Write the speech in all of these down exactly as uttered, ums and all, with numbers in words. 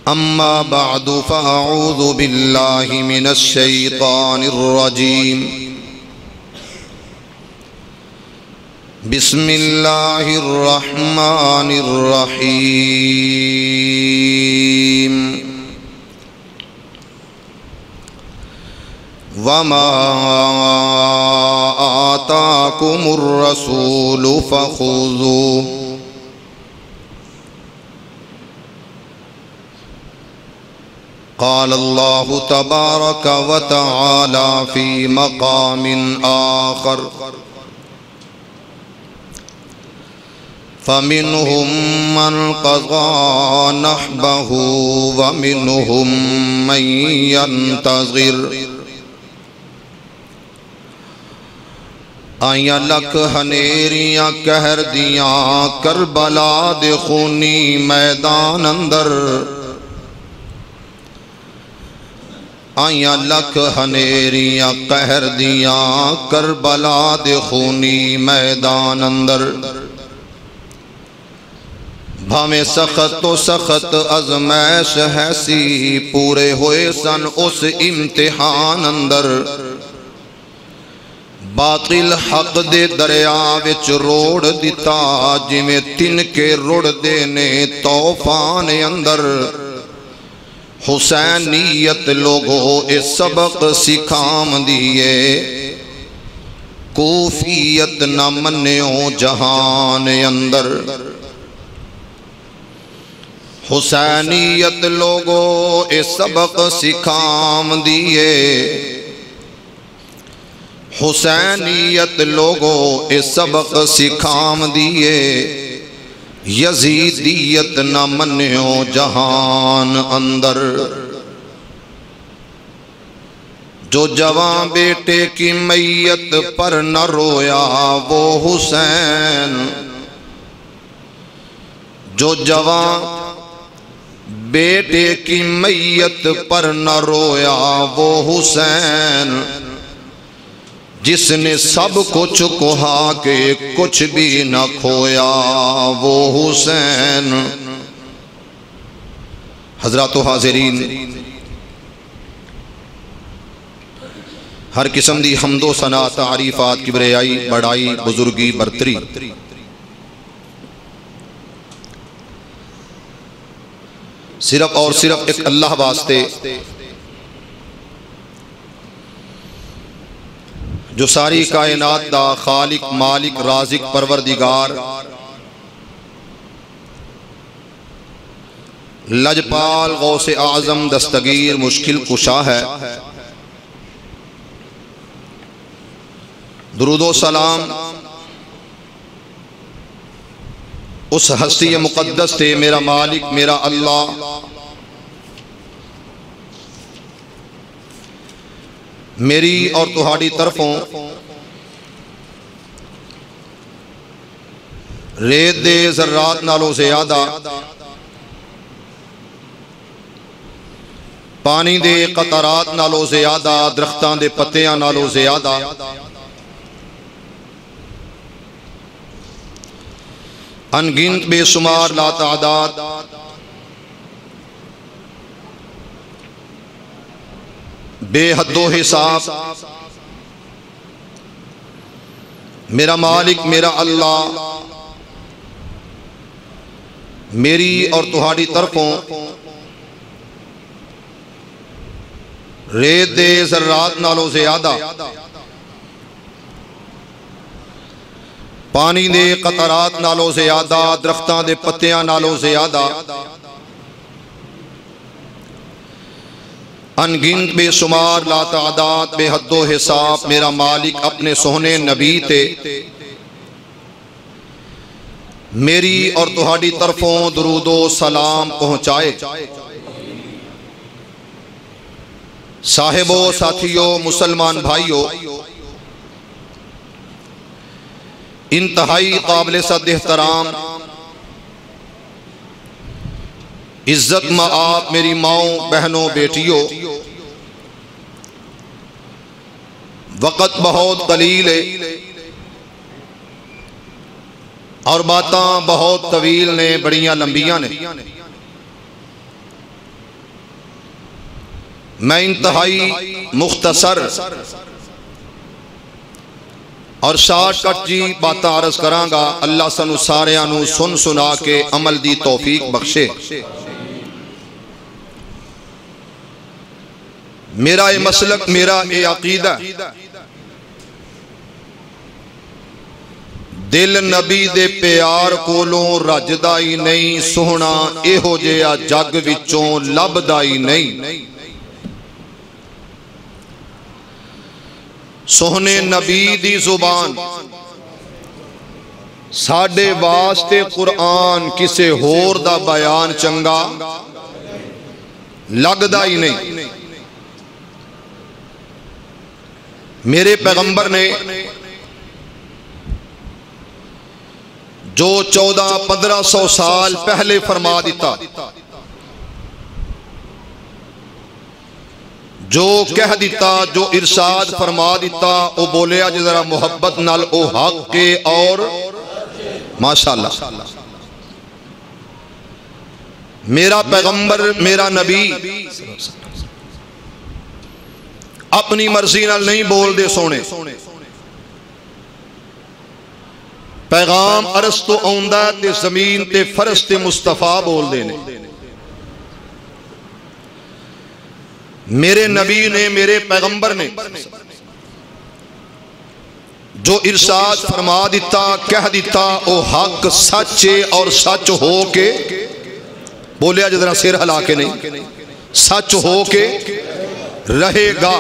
أما بعد فأعوذ بالله من الشيطان الرجيم بسم الله الرحمن الرحيم وما آتاكم الرسول فخذوه قال الله تبارك وتعالى في مقام آخر فمنهم من قضى نحبه ومنهم من ينتظر آئیاں لکھ ہنیریاں کہر دیاں کربلا دے خونی میدان اندر آئیاں لکھ ہنیریاں قہر دیاں کربلا دے خونی میدان اندر بھامے سخت تو سخت ازمائش ہے سی پورے ہوئے سن اس امتحان اندر باطل حق دے دریا وچ روڑ دیتا جویں تن کے روڑ دینے طوفان اندر حسینیت لوگوں اس سبق سکھام دیئے کوفیت نہ منیوں جہان اندر حسینیت لوگوں اس سبق سکھام دیئے حسینیت لوگوں اس سبق سکھام دیئے یزیدیت نہ منیوں جہان اندر جو جوان بیٹے کی میت پر نہ رویا وہ حسین جو جوان بیٹے کی میت پر نہ رویا وہ حسین جس نے سب کچھ کہا کہ کچھ بھی نہ کھویا وہ حسین حضرات و حاضرین ہر قسم دی حمد و ثنا تعریفات کبریائی بڑائی بزرگی برتری صرف اور صرف ایک اللہ واسطے جو ساری کائنات دا خالق مالک رازق پروردگار لجپال غوث اعظم دستگیر مشکل کشا ہے درود و سلام اس ہستی مقدس تے میرا مالک میرا اللہ میری اور تہاڑی طرفوں ریت دے ذرات نالوں زیادہ پانی دے قطرات نالوں زیادہ درختان دے پتیاں نالوں زیادہ انگنت بے شمار لا تعداد بے حد و حساب میرا مالک میرا اللہ میری اور تہاڑی طرفوں ریت دے ذرات نالوں زیادہ پانی دے قطرات نالوں زیادہ درختان دے پتیاں نالوں زیادہ انگنت بے شمار لا تعداد بے حد و حساب میرا مالک اپنے سونے نبی تے میری اور تہاڑی طرفوں درود و سلام پہنچائے صاحبو ساتھیو مسلمان بھائیو انتہائی قابل صد احترام عزت مآب میری ماؤں بہنوں بیٹیوں وقت بہت قلیل ہے اور باتاں بہت طویل نے بڑیاں لمبیاں نے میں انتہائی مختصر اور شارٹ کٹ جی باتاں عرض کراں گا. اللہ سانو ساریاں نو سن سنا کے عمل دی توفیق بخشے. میرا اے مسلک، میرا اے عقیدہ، دل نبی دے پیار کولوں رجدا ہی نہیں، سوہنا ایہو جیا جگ وچوں لبدا ہی نہیں. سوہنے نبی دی زبان ساڈے واسطے قرآن کسے ہور دا بیان چنگا لگدا ہی نہیں. میرے پیغمبر نے جو چودہ پندرہ سو سال پہلے فرما دیتا، جو کہہ دیتا، جو ارشاد فرما دیتا، او بولیا جی ذرا محبت نال او حق کے اور ماشاءاللہ. میرا پیغمبر، میرا نبی اپنی مرضی نال نہیں بول دے سونے. پیغام عرض تو آؤندہ تے زمین تے فرش تے مصطفیٰ بول دے نے. میرے نبی نے، میرے پیغمبر نے جو ارشاد فرما دیتا، کہہ دیتا، او حق سچے اور سچ ہو کے بولیا جی ذرا سر ہلا کے نہیں، سچ ہو کے رہے گا.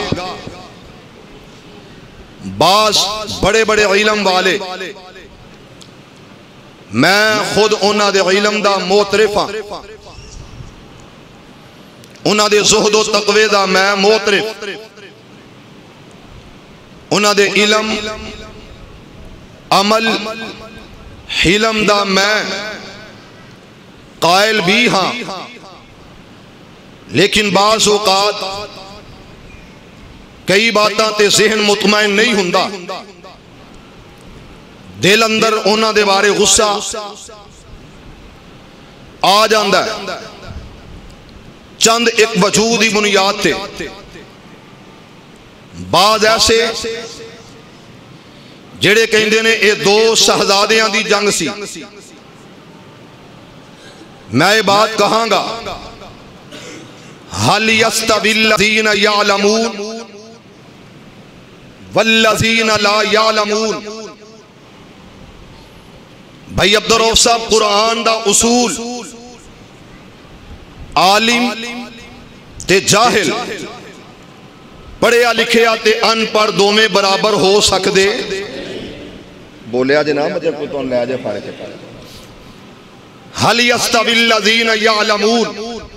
بعض بڑے بڑے علم والے، میں خود انہاں دے علم دا معترف ہاں، انہاں دے زہد و تقوی دا میں معترف، انہاں دے علم عمل حلم دا میں قائل بھی ہاں. لیکن بعض اوقات کئی باتاں تے ذہن مطمئن نہیں ہوندا، دل اندر انہاں دے بارے غصہ آ جاندا ہے. چند ایک وجودی بنیاد تھے. بعض ایسے جڑے کہندے نے اے دو شہزادیاں دی جنگ سی. میں یہ بات کہاں گا، هل يستوي الذين يعلمون والذین لا یعلمون. بھائی عبدالرؤف صاحب، قرآن دا اصول عالم تے جاہل، پڑھیا لکھیا تے ان پڑھ دو میں برابر ہو سکدے. بولیا جناب مجھے کوئی تو لے جائے فارغ ہے. هل يستوي الذین یعلمون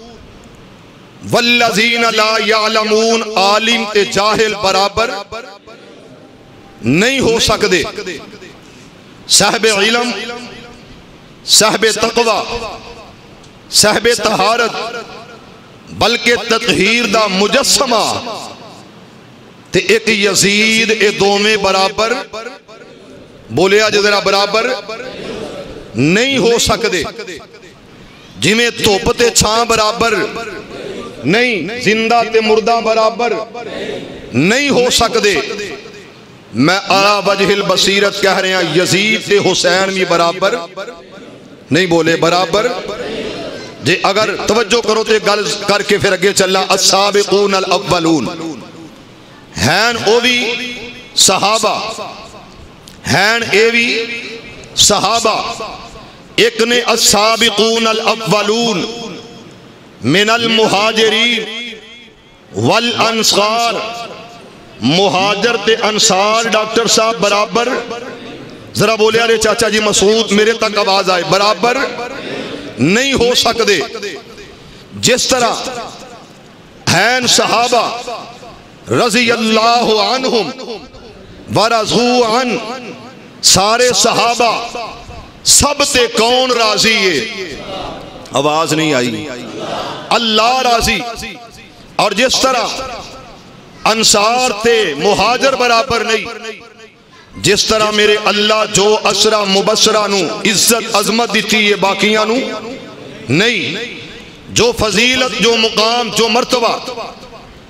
والذین لا یعلمون. عالم تے جاہل برابر نہیں ہو سکدے. صاحب علم، صاحب تقوی، صاحب طہارت، بلکہ تطہیر دا مجسمہ تے ایک یزید، اے دو میں برابر بولیا جو ذرا برابر نہیں ہو سکدے. جی میں توپ تے چھاں برابر نہیں، زندہ تے مردہ برابر نہیں ہو سکدے. میں آ وجہ البصیرت کہہ رہے ہیں، یزید تے حسین بھی برابر نہیں، بولے برابر. جی اگر توجہ کرو تو گل کر کے پھر اگے چلا. السابقون الاولون ہین او بھی صحابہ، ہین اے بھی صحابہ. ایک نے السابقون الاولون من المہاجرین والانصار. مہاجر تے انصار ڈاکٹر صاحب برابر، ذرا بولے آرے چاچا جی مسعود میرے تک آواز آئے، برابر نہیں ہو سکدے. جس طرح ہیں صحابہ رضی اللہ عنہم ورضوا عن، سارے صحابہ سب تے کون راضی ہے؟ آواز نہیں آئی، اللہ راضی. اور جس طرح انصار تے مہاجر برابر نہیں، جس طرح میرے اللہ جو اسرا مبصرہ نو عزت عظمت دیتی ہے باقیاں نو نہیں، جو فضیلت، جو مقام، جو مرتبہ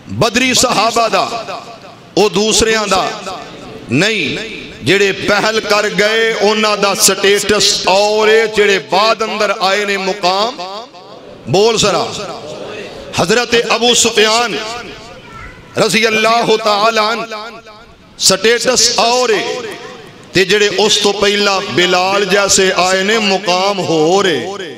بدری صحابہ دا او دوسرے دا نہیں جڑے پہل کر گئے اونا دا سٹیٹس اور جڑے بعد اندر آئے نے مقام بول سرا حضرت ابو سفیان رضی اللہ تعالیٰ سٹیٹس اور تے جڑے اس تو پہلا بلال جیسے آئے نے مقام ہو رہے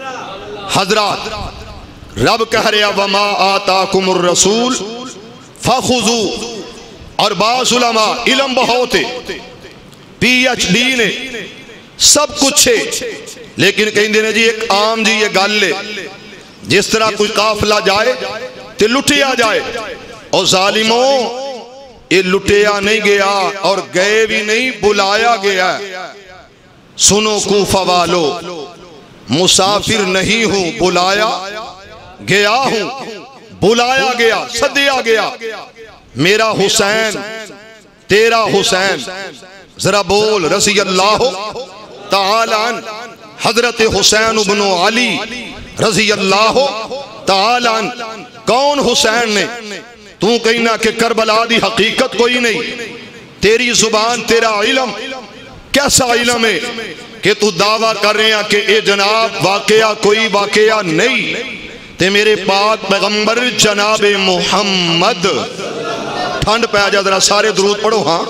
حضرات رب کہہ رہا وما آتاکم الرسول فخذو اور بعض علماء علم بہت ہے پی ایچ ڈی نے سب کچھ ہے لیکن کہیں دینے جی ایک عام جی یہ گل لے جس طرح کوئی قافلہ جائے تے لٹیا جائے اور ظالموں یہ لٹیا نہیں گیا اور گئے بھی نہیں بلایا گیا سنو کوفہ والو مسافر نہیں ہوں بلایا گیا ہوں بلایا گیا صدیا گیا میرا حسین تیرا حسین ذرا بول رضی اللہ تعالیٰ حضرت حسین ابن علی رضی اللہ تعالیٰ کون حسین نے تو کہنا کہ کربلا دی حقیقت کوئی نہیں تیری زبان تیرا علم کیسا علم ہے کہ تو دعویٰ کر رہے ہیں کہ اے جناب واقعہ کوئی واقعہ نہیں تے میرے پاک پیغمبر جناب محمد ٹھنڈ پہ آجا ذرا سارے درود پڑھو ہاں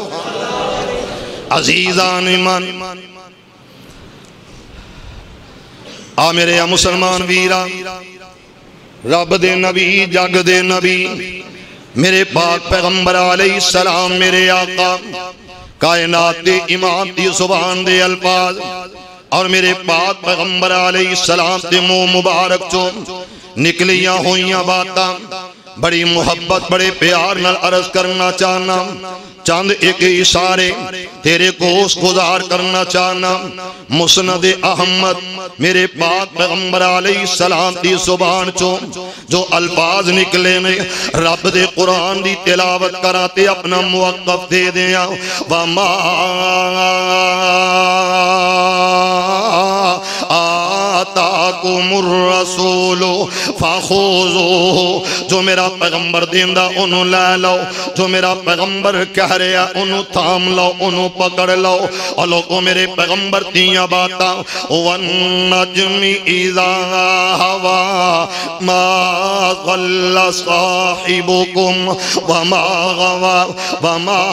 عزیزان ایمان آ میرے یا مسلمان ویرا رب دے نبی جگ دے نبی میرے پاک پیغمبر علیہ السلام میرے آقا کائنات دے امام دی زبان دے الفاظ اور میرے پاک پیغمبر علیہ السلام دے منہ مبارک چو نکلیاں ہوئیاں باتاں بڑی محبت بڑے پیار نال عرض کرنا چاہنا چاند ایک اشارے تیرے کوس گزار کرنا چاہنا مسند احمد میرے پاک پیغمبر علیہ السلام دی زبان چو جو الفاظ نکلے میں رب دے قرآن دی تلاوت کراتے اپنا موقف دے دیا وما آتاکم الرسول فخذو جو میرا پیغمبر دیندہ انہوں لے لو جو میرا پیغمبر کہہ رہا انہوں تھام لو انہوں پکڑ لو اور لوگوں میرے پیغمبر دیاں باتا وَالنَّجْمِ إِذَا هَوَى مَا ضَلَّ صَاحِبُكُمْ وَمَا غَوَى وَمَا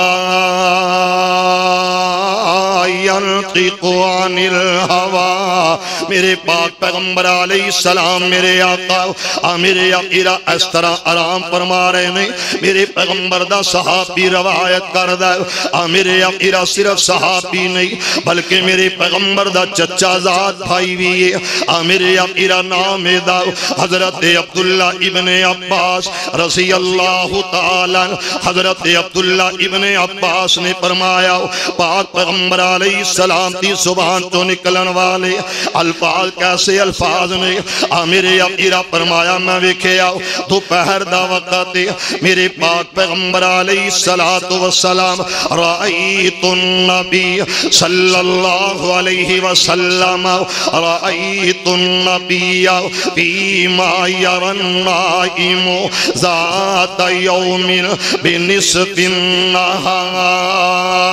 يَنْطِقُ عَنِ الْهَوَى میرے پاک پیغمبر علیہ السلام میرے آقا میرے آقا اس طرح آرام فرما رہے ہیں میرے پیغمبر دا صحابی روایت کردہ میرے آقا صرف صحابی نہیں بلکہ میرے پیغمبر دا چچا ذات بھائی بھی ہے میرے آقا نام دا حضرت عبداللہ ابن عباس رضی اللہ تعالی حضرت عبداللہ ابن عباس نے فرمایا پاک پیغمبر علیہ السلام دی زبان تو نکلن والے الفاظ کیسے الفاظ نے میرے آقا فرمایا میں ویکھے آؤ دوپہر دا وقت میرے پاک پیغمبر علیہ السلام رأیت النبی صلی اللہ علیہ وسلم رأیت النبی فیما یرن نائم ذات یوم بنصف النہار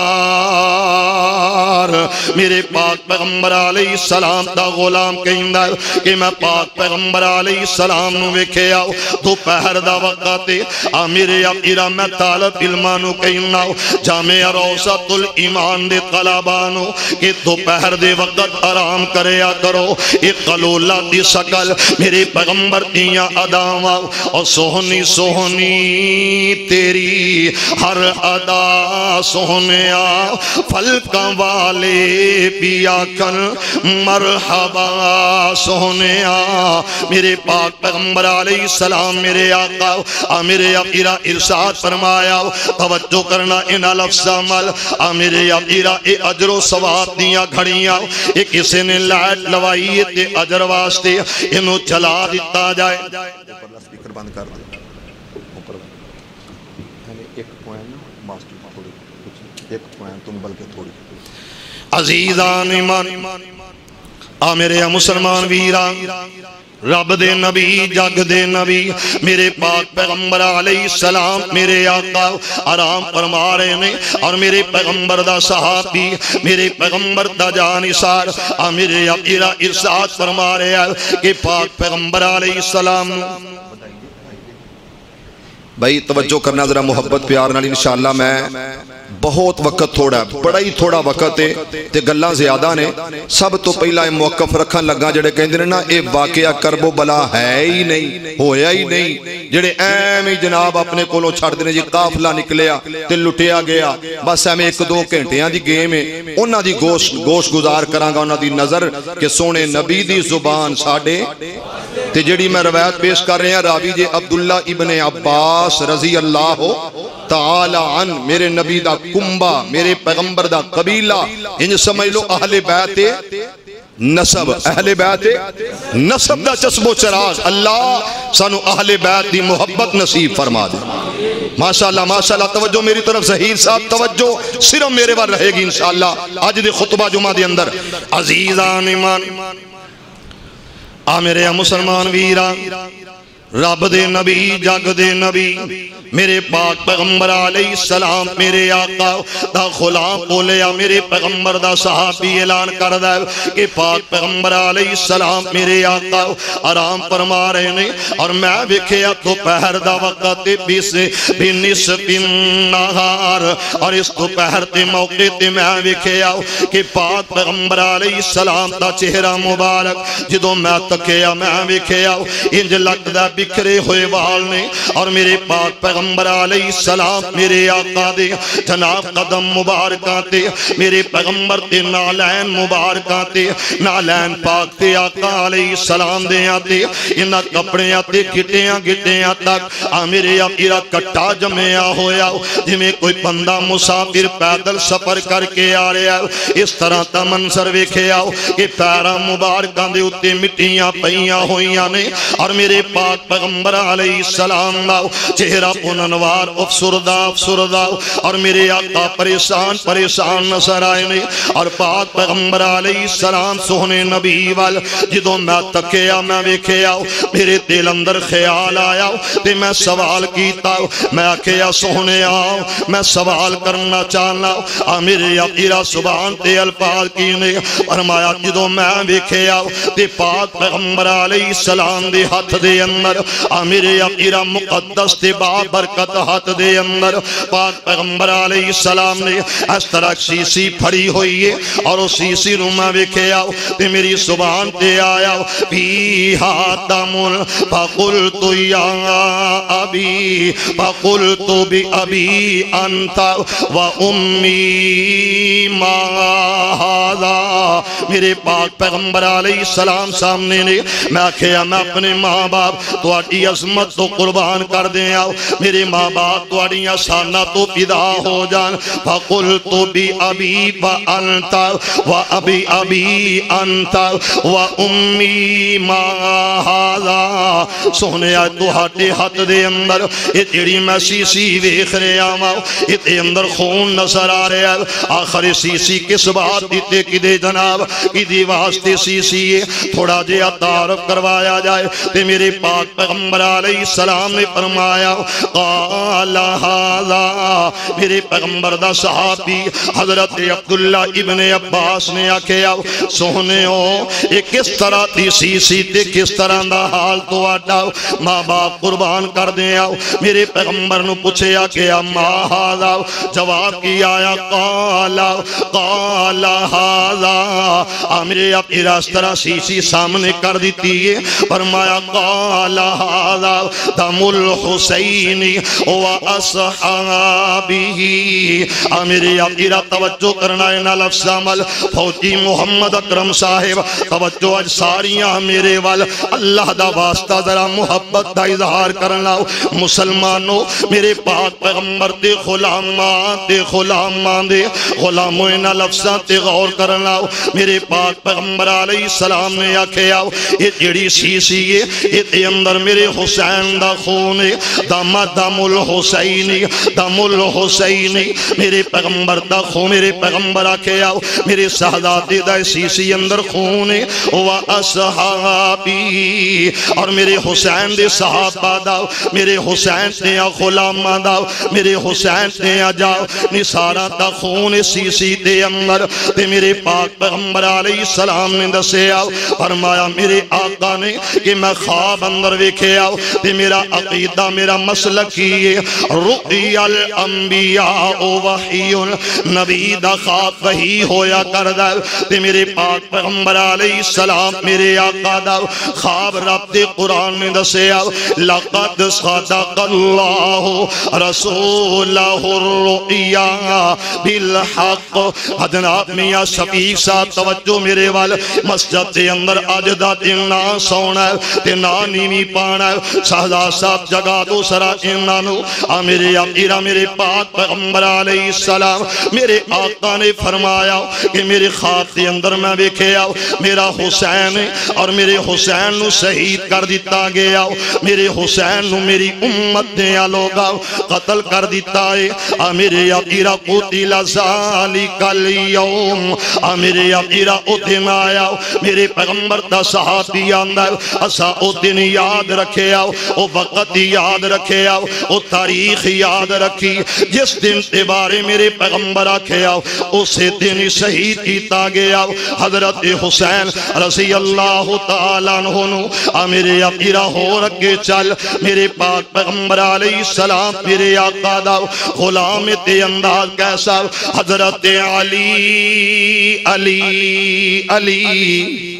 میرے پاک پیغمبر علیہ السلام دا غلام کہندہ کہ میں پاک پیغمبر علیہ السلام نو ویکھے آؤ دوپہر دا وقت میرے آقا میں طالب علمانو کہنا جامعہ روضۃ الایمان دے طلبانو کہ دوپہر دے وقت آرام کریا کرو ایک قلولہ دی شکل میرے پیغمبر دیاں اداواں اور سہنی سہنی تیری ہر ادا سہنیا فلکاں والے پیا کن مرحبا سہنیا میرے پاک پیغمبر علیہ السلام میرے آقا میرے آقا ارشاد فرمایا توجہ کرنا انہا لفظ عمل میرے آقا اے اجر و ثواب دیاں گھڑیاں اے کسی نے لائٹ لوائی تے اجر واسطے انہوں چلا دیتا جائے سپیکر بند کر دیں ایک پوائنٹ ماسٹر تھوڑی ایک پوائنٹ تم بلکہ تھوڑی عزیزان ایمان آ میرے مسلمان ویران رب دے نبی جگ دے نبی میرے پاک پیغمبر علیہ السلام میرے آقا آرام فرما رہے نے اور میرے پیغمبر دا صحابی میرے پیغمبر دا جانثار میرے آقا ارشاد فرما رہے ہیں کہ پاک پیغمبر علیہ السلام بھائی توجہ کرنا ذرا محبت پیار نال انشاءاللہ میں بہت وقت تھوڑا ہے بڑا ہی تھوڑا وقت ہے تے گلاں زیادہ نے سب تو پہلا موقف رکھن لگا جڑے کہندے نے نا اے واقعہ کرب و بلا ہے ہی نہیں ہویا ہی نہیں جڑے ایویں جناب اپنے کولوں چھڑ دے نے جی قافلہ نکلیا تے لٹیا گیا بس ایویں ایک دو گھنٹیاں دی گیم ہے انہاں دی گوش گوش گزار کراں گا انہاں دی نظر کہ سونے نبی دی زبان ساڈے تے جڑی میں روایت پیش کر رہے ہیں راوی جے عبداللہ ابن عباس رضی اللہ تعالی عنہ میرے نبی دا کنبہ میرے پیغمبر دا قبیلہ انج سمجھ لو اہل بیت نسب اہل بیت نسب دا چسب و چراغ اللہ سانو اہل بیت دی محبت نصیب فرما دے ماشاءاللہ ماشاءاللہ توجہ میری طرف ظہیر صاحب توجہ صرف میرے بار رہے گی انشاءاللہ آج دے خطبہ جمعہ دے اندر عزیزان ایمان آ میرے مسلمان ویران رب دے نبی جگ دے نبی میرے پاک پیغمبر علیہ السلام میرے آقا دا غلام بولیا میرے پیغمبر دا صحابی اعلان کر دے کہ پاک پیغمبر علیہ السلام میرے آقا آرام فرما رہے نے اور میں وکھیا تو پہر دا وقت بیس بنصف النہار اور اس تو پہر تے موقع تے میں وکھیا کہ پاک پیغمبر علیہ السلام دا چہرہ مبارک جدوں میں تکیا میں وکھیا انج لگدا بکھرے ہوئے وال نے اور میرے پاک پیغمبر علیہ السلام میرے آقا دے جناب قدم مبارکاں تے میرے پیغمبر تے نالین مبارکاں تے نالین پاک تے آقا علیہ السلام دے آتے انہاں کپڑے آتے گھٹیاں گھٹیاں تک آ میرے آقا کٹا جمعیا ہویا جی میں کوئی بندہ مسافر پیدل سفر کر کے آ رہا ہے اس طرح تا منظر ویکھے آؤ کہ پیرا مبارکاں دے اتے مٹیاں پئیاں ہوئیاں نے اور میرے پاک پیغمبر علیہ السلام دا چہرہ پننوار افسردہ افسردہ اور میرے آقا پریشان پریشان نظر آئے نے اور پاک پیغمبر علیہ السلام سونے نبی وال جدوں میں تکیا میں ویکھیا میرے دل اندر خیال آیا تے میں سوال کیتا میں آکھیا سونے آؤ میں سوال کرنا چاہنا آ میرے آقا سبحان تے الفاظ کینے فرمایا جدوں میں ویکھیا تے پاک پیغمبر علیہ السلام دے ہاتھ دے اندر آ میرے آقا مقدس تے بابرکت ہاتھ دے اندر پاک پیغمبر علیہ السلام نے اس طرح سیسی پھڑی ہوئی ہے اور اس سیسی رومہ وکھیا تے میری سبحان تے آیا فیہا دم فقلت یا ابی فقلت بی ابی انت و امی ما ھذا میرے پاک پیغمبر علیہ السلام سامنے نے میں کہیا میں اپنے ماں باپ تو آٹی عظمت تو قربان کر دیں آؤ میرے ماں باپ تو آٹی آسانہ تو پیدا ہو جان فَقُلْتُ بِأَبِي وَأَنْتَ وَأَبِي أَبِي أَنْتَ وَأُمِّي مَا هَذَا سونے آئے تو ہاتھے ہاتھ دے اندر یہ تیری میں سیسی ویخ رہے آماؤ یہ تے اندر خون نظر آ رہے ہیں آخر سیسی کس بات دیتے کی دے جناب کی دی واسطے سیسی ہے تھوڑا جے تعارف کروایا جائے تے میرے پاک پیغمبر علیہ السلام نے فرمایا قال هذا میرے پیغمبر دا صحابی حضرت عبداللہ ابن عباس نے آکھیا سونے ہو یہ کس طرح تی سیسی تے کس طرح دا حال تو آٹا ماں باپ قربان کر دیں آؤ میرے پیغمبر نو پوچھے آکھیا ما هذا جواب کی آیا قال قال هذا میرے اب اس طرح سیسی سامنے کر دیتی ہے فرمایا قال هذا دم الحسین و اصحابہ میرے آقا توجہ کرنا ہے نا لفظ عمل فوجی محمد اکرم صاحب توجہ اج ساریاں میرے وال اللہ دا واسطہ ذرا محبت دا اظہار کرنا مسلمانوں میرے پاک پیغمبر دے غلامان دے غلامان دے غلاموں انہا لفظاں تے غور کرنا میرے پاک پیغمبر علیہ السلام نے آکھیا یہ جڑی سیسی ہے یہ تے اندر میرے حسین دا خون ہے دا مر دم الحسینی دم الحسینی میرے پیغمبر دا خون میرے پیغمبر آکے آؤ میرے شہزادے دا سیسی اندر خون و اصحابی اور میرے حسین دے صحابہ داؤ میرے حسین دے غلامہ داؤ میرے حسین دے جاؤ نثارہ دا خون سیسی دے اندر تے میرے پاک پیغمبر علیہ السلام نے دسے آؤ فرمایا میرے آقا نے کہ میں خواب اندر ویکھے آؤ تے میرا عقیدہ میرا مسلک ہی رؤی الانبیاء وحی نبی دا خواب وحی ہویا کردہ تے میرے پاک پیغمبر علیہ السلام میرے آقا دا خواب رب دے قرآن میں دسے آؤ لقد صدق اللہ رسولہ الرؤیا بالحق حضرات میاں شفیق صاحب توجہ میرے وال مسجد دے اندر آجدہ دینا سونا ہے تے نانی پانا ہے شہزاد صاحب جگہ دو سرا انانو آ میرے آقیرہ میرے پاک پیغمبر علیہ السلام میرے آقا نے فرمایا کہ میرے خواب دے اندر میں بیکھے آؤ میرا حسین اور میرے حسین نو شہید کر دیتا گیا میرے حسین نو میری امت نے آلوگا قتل کر دیتا ہے آ میرے آقیرہ قتل ذالک اليوم آ میرے آقیرہ او دن آیا میرے پیغمبر دا صحابی آندہ اسا او دن یاد رکھے آؤ او وقت یاد رکھے آؤ او تاریخ یاد رکھی جس دن تے بارے میرے پیغمبر آکھے آؤ اسے دن شہید کیتا گیا حضرت حسین رضی اللہ تعالیٰ عنہ آ میرے آقیرہ ہو رکھے چل میرے پاک پیغمبر علیہ السلام میرے آقا دا غلام تے انداز کیسا حضرت علی علی علی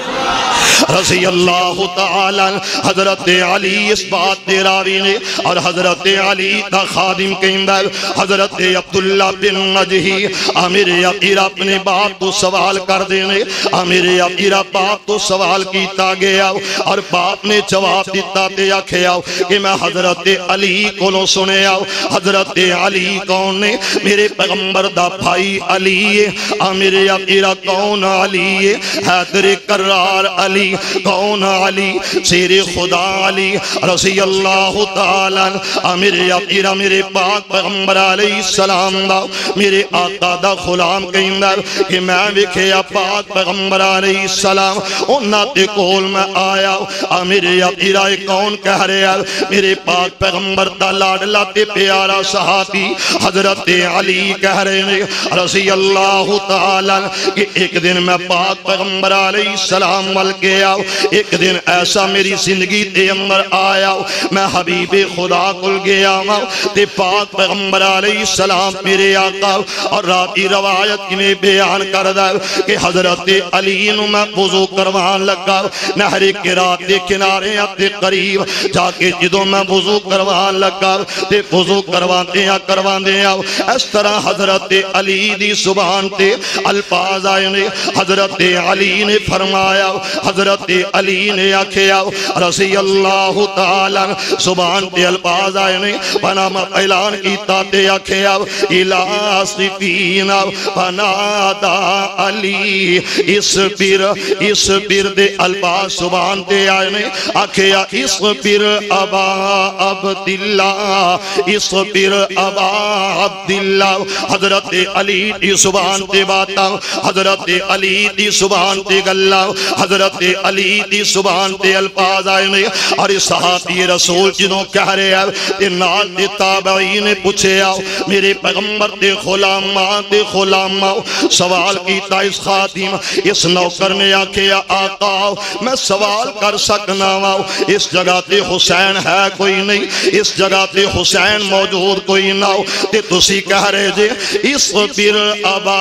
رضی اللہ تعالیٰ حضرت علی اس بات دے راوی نے اور حضرت علی دا خادم کہندہ حضرت عبداللہ بن نجہی امیر عقیرہ اپنے باپ تو سوال کر دینے امیر عقیرہ باپ تو سوال کیتا گیا اور باپ نے جواب دیتا تے آکھے آؤ کہ میں حضرت علی کو لو سنے آؤ حضرت علی کون نے میرے پیغمبر دا بھائی علی ہے امیر عقیرہ کون علی ہے حیدر کرار علی کون علی سیر خدا علی رضی اللہ تعالیٰ امیر عقیرہ میرے پاک پیغمبر علیہ السلام دا میرے آقا دا غلام کہندہ کہ میں وکھیا پاک پیغمبر علیہ السلام انہاں تے کول میں آیا امیر عقیرہ کون کہہ رہے ہیں میرے پاک پیغمبر دا لاڈلا تے پیارا صحابی حضرت علی کہہ رہے ہیں رضی اللہ تعالیٰ کہ ایک دن میں پاک پیغمبر علیہ السلام مل گیا ایک دن ایسا میری زندگی تے اندر آیا میں حبیب خدا کل گیا تے پاک پیغمبر علیہ السلام میرے آقا اور راتی روایت کی میں بیان کردہ کہ حضرت علی نو میں وضو کروان لگا نہر قرات دے کنارے اپنے قریب جا کے جدوں میں وضو کروان لگا تے وضو کروان دیا کروان دیا اس طرح حضرت علی دی زبان تے الفاظ آئے نے حضرت علی نے فرمایا حضرت علی نے آکھے آؤ رضی اللہ تعالیٰ زبان تے الفاظ آئے نے پناہ اعلان کیتا تے آکھے آؤ الہ صفین پنادا علی اس پیر اس پیر دے الفاظ زبان تے آئے نے آکھے آؤ اس پیر ابا عبداللہ اس پیر ابا عبداللہ حضرت علی دی زبان تے باتا حضرت علی دی زبان تے گلہ حضرت علی دی زبان تے الفاظ آئے نے اور صحابی رسول جنہوں کہہ رہے ہیں تے نال تے تابعین نے پوچھے آؤ میرے پیغمبر تے غلاماں تے غلاماں سوال کیتا اس خادم اس نوکر نے آکھے آقا میں سوال کر سکنا آؤ اس جگہ تے حسین ہے کوئی نہیں اس جگہ تے حسین موجود کوئی نہ ہو تے تسی کہہ رہے جے اس پھر ابا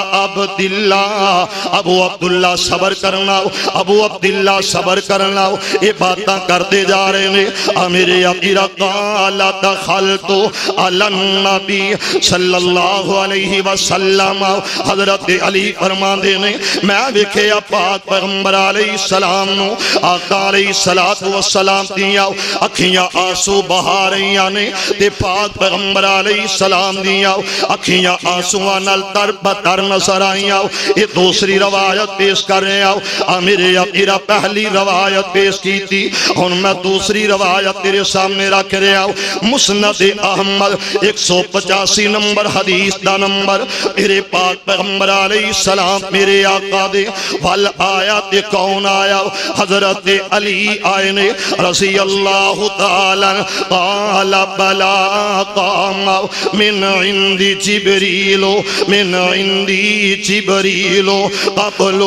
عبداللہ ابو عبداللہ صبر کرنا ابو عبداللہ صبر کرنا یہ باتاں کرتے جا رہے نے امیر عقیرہ قال دخلت علی النبی صلی اللہ علیہ وسلم حضرت علی فرمان دینے میں وکھیا پاک پیغمبر علیہ السلام نو آقا علیہ السلام دیا اکھیاں آنسو بہا رہیاں نے تے پاک پیغمبر علیہ السلام دیا اکھیاں آنسوان نال تر بتر نظر آئیاں یہ دوسری روایت پیش کر رہے ہیں آ میرے یقیرہ پہلی روایت پیش کی تھی اور میں دوسری روایت تیرے سامنے رکھ رہا ہوں مسند احمد ایک سو پچاسی نمبر حدیث دا نمبر میرے پاک پیغمبر علیہ السلام میرے آقا دے وال آیات کون آیا حضرت علی آئے نے رضی اللہ تعالی قال بلا قام من عندی جبریل من عندی جبریل قبل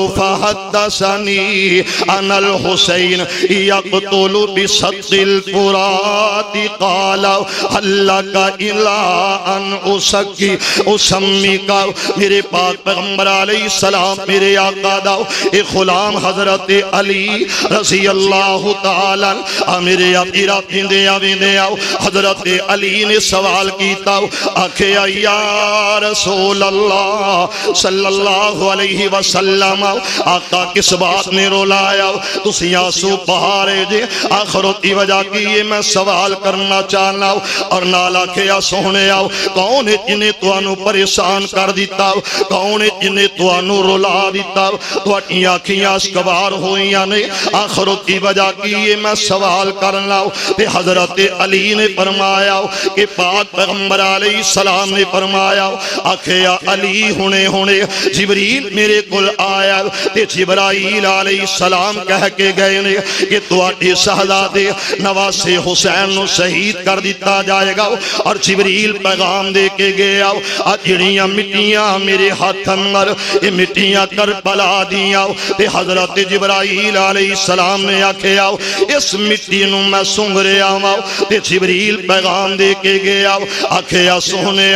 فحدثنی ان الحسین یقتل بسط الفرات قال حلق الہ ان اسکی اسمی کا میرے پاک پیغمبر علیہ السلام میرے آقا داؤ ایک غلام حضرت علی رضی اللہ تعالی میرے آقیرہ پیندے آویندے آؤ حضرت علی نے سوال کیتا آکھے یا رسول اللہ صلی اللہ علیہ وسلم آقا کس بات نے رولایا تسی آنسو پہارے جے آخرت کی وجہ کی یہ میں سوال کرنا چاہنا اور نالا کیا سونے آؤ کون ہے جنہیں تو انو پریشان کر دیتا کون ہے جنہیں تو انو رولا دیتا تو اٹھی آنکھیاں اسکبار ہوئیاں نے آخرت کی وجہ کی یہ میں سوال کرنا تے حضرت علی نے فرمایا کہ پاک پیغمبر علیہ السلام نے فرمایا آکھیا علی ہونے ہونے جبریل میرے کل آیا تے جبرائیل علیہ السلام کہہ کے گئے نے کہ تو اٹھی شہزادے نواز حسین نو شہید کر دیتا جائے گا اور جبریل پیغام دے کے گیا اجڑیاں مٹیاں میرے ہاتھ اندر یہ مٹیاں کربلا دیا تے حضرت جبرائیل علیہ السلام نے آکھیا اس مٹی نو میں سنگ رہا ہوں تے جبریل پیغام دے کے گیا آکھیا سونے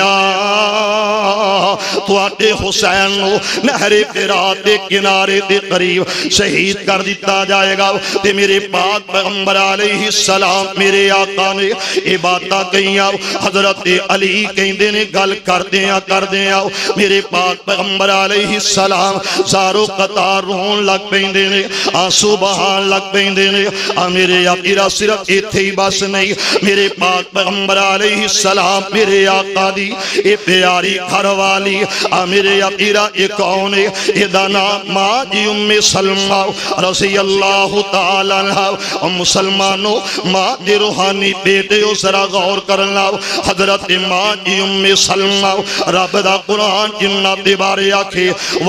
آ تو آٹے حسین نو نہر فرات دے کنارے دے قریب شہید کر دیتا جائے گا تے میرے پاک پیغمبر علیہ السلام میرے آقا نے اے باتاں کہیاں حضرت علی کہیں دینے گل کر دیا کر دیا میرے پاک پیغمبر علیہ السلام سارو قطار رون لگ پہیں دینے آنسو بہان لگ پہیں دینے میرے آقیرہ صرف ایتھے ہی بس نہیں میرے پاک پیغمبر علیہ السلام میرے آقا دی اے پیاری گھر والی میرے آقیرہ اے کون ہے اے دانا ماں جی ام سلمہ رضی اللہ تعالی عنہ مسلمانوں ماں دی روحانی بیٹے ہو ذرا غور کرنا حضرت ماں جی ام سلمہ رب دا قرآن جنات بارے آکھے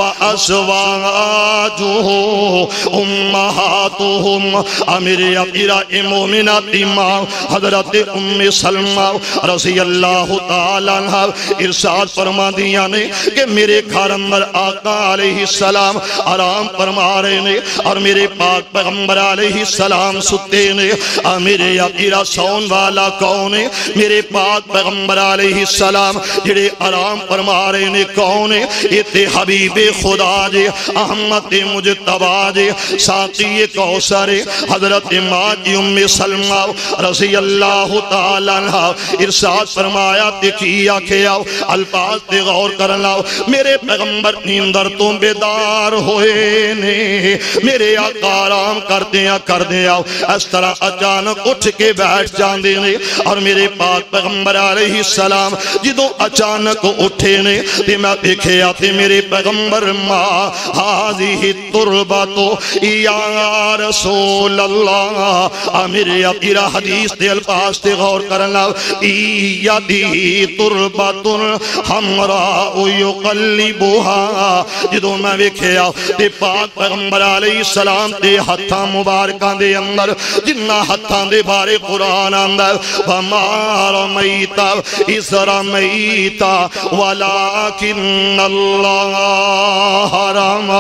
وَأَزْوَاجُهُ أُمَّهَاتُهُمْ میرے آقیرہ اے مومنات دی ماں حضرت ام سلمہ رضی اللہ تعالی عنہ ارشاد فرما دیا نے کہ میرے گھر اندر آقا علیہ السلام آرام فرما رہے نے اور میرے پاک پیغمبر علیہ السلام ستے نے میرے آقیرہ سون والا کون ہے میرے پاک پیغمبر علیہ السلام جڑے آرام فرما رہے نے کون ہے یہ تے حبیب خدا جے احمد مجتبہ جے ساقی کوثر حضرت ماں جی ام سلمہ رضی اللہ تعالی عنہ ارشاد فرمایا دیکھیا کھیا الفاظ تے غور کرنا میرے پیغمبر نیندر تو بیدار ہوئے نے میرے آقا آرام کر دیا کر دیا اس طرح اچانک اٹھ کے بیٹھ جان دینے اور میرے پاک پیغمبر علیہ السلام جدوں اچانک اٹھے نے تے میں دیکھے آتے میرے پیغمبر ماں حاضی تربتو یا رسول اللہ میرے آقیرہ حدیث دے الفاظ تے غور کرنا ایدی تربت حمراء یقلبوها جدوں میں دیکھیا تے پاک پیغمبر علیہ السلام دے ہتھاں مبارکاں دے اندر جنہ ہتھاں دے بارے قرآن اندر وما رمیت اذ رمیت ولکن اللہ رمی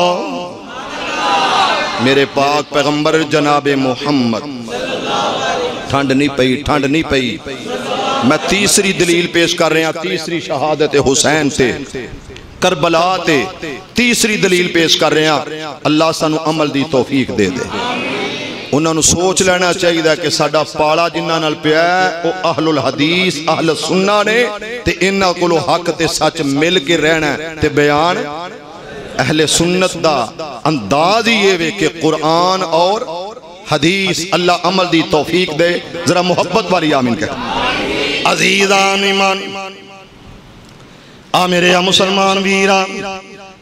میرے پاک پیغمبر جناب محمد ٹھنڈ نہیں پئی ٹھنڈ نہیں پئی میں تیسری دلیل پیش کر رہے ہیں تیسری شہادت حسین تے کربلا تے تیسری دلیل پیش کر رہے ہیں اللہ سانو عمل دی توفیق دے دے انہوں نے سوچ لینا چاہیے کہ ساڑا پاڑا جنہ نال پیا ہے وہ اہل الحدیث اہل سنہ نے تے انہاں کو حق تے سچ مل کے رہنا ہے تے بیان اہل سنت دا انداز یہ وے کہ قرآن اور حدیث اللہ عمل دی توفیق دے ذرا محبت والی آمین کہہ عزیزان ایمان آ میرے مسلمان ویران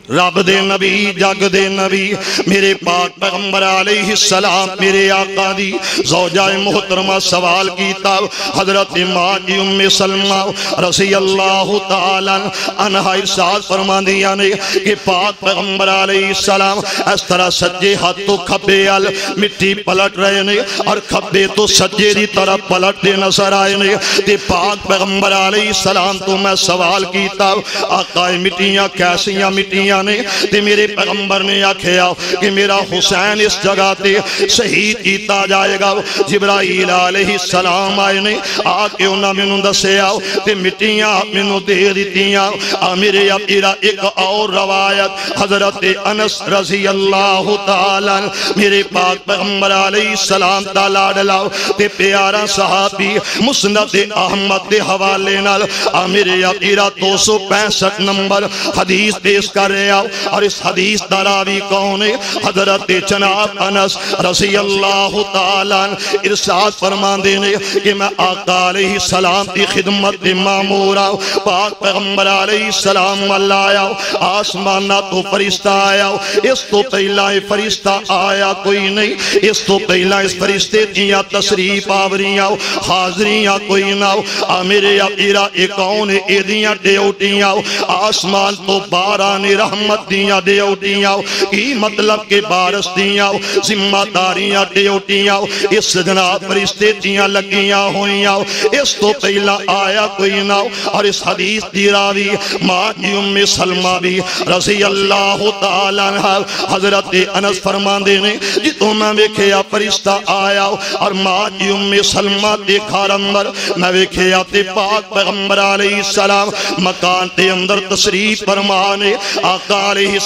رب دے نبی جگ دے نبی میرے پاک پیغمبر علیہ السلام میرے آقا دی زوجہ محترمہ سوال کیتا حضرت ماں جی ام سلمہ رضی اللہ تعالیٰ عنہ ارشاد فرماندیاں نے کہ پاک پیغمبر علیہ السلام اس طرح سجے ہاتھ تو کھبے ال مٹی پلٹ رہے نے اور کھبے تو سجے دی طرح پلٹ دے نظر آئے نے تے پاک پیغمبر علیہ السلام تو میں سوال کیتا آقا مٹیاں کیسیاں مٹیاں نے تے میرے پیغمبر نے آکھیا کہ میرا حسین اس جگہ تے شہید کیتا جائے گا جبرائیل علیہ السلام آئے نے آکے انہاں مینوں دسیا تے مٹیاں مینوں دے دتیاں میرے اپیرا ایک اور روایت حضرت انس رضی اللہ تعالیٰ میرے پاک پیغمبر علیہ السلام دا لاڈلا تے پیارا صحابی مسند احمد دے حوالے نال میرے اپیرا دو سو پینسٹھ نمبر حدیث پیش کر رہے اور اس حدیث دراوی کون ہے حضرت جناب انس رضی اللہ تعالیٰ ارشاد فرمان دینے کہ میں آقا علیہ السلام کی خدمت معمور آؤ پاک پیغمبر علیہ السلام واللہ آیا آسمانہ تو فرشتہ آیا اس تو پہلا فرشتہ آیا کوئی نہیں اس تو پہلا اس فرشتے دیا تشریف آوریاں حاضریاں کوئی نہ میرے اپیرا ایک کون ہے ایدیاں ڈیوٹیاں آسمان تو باران رحمت دیاں ڈیوٹیاں کی مطلب کے بارس دیاں ذمہ داریاں ڈیوٹیاں اس جناب فرشتے دیاں لگیاں ہوئیاں اس تو پہلا آیا کوئی نہ اور اس حدیث دی راوی ماں جی ام سلمہ بھی رضی اللہ تعالیٰ عنہ حضرت انس فرمان دینے جتوں میں ویکھیا فرشتہ آیا اور ماں جی ام سلمہ دیکھا رمبر میں ویکھیا تے پاک پیغمبر علیہ السلام مکان تے اندر تشریف فرمانے آقا علیہ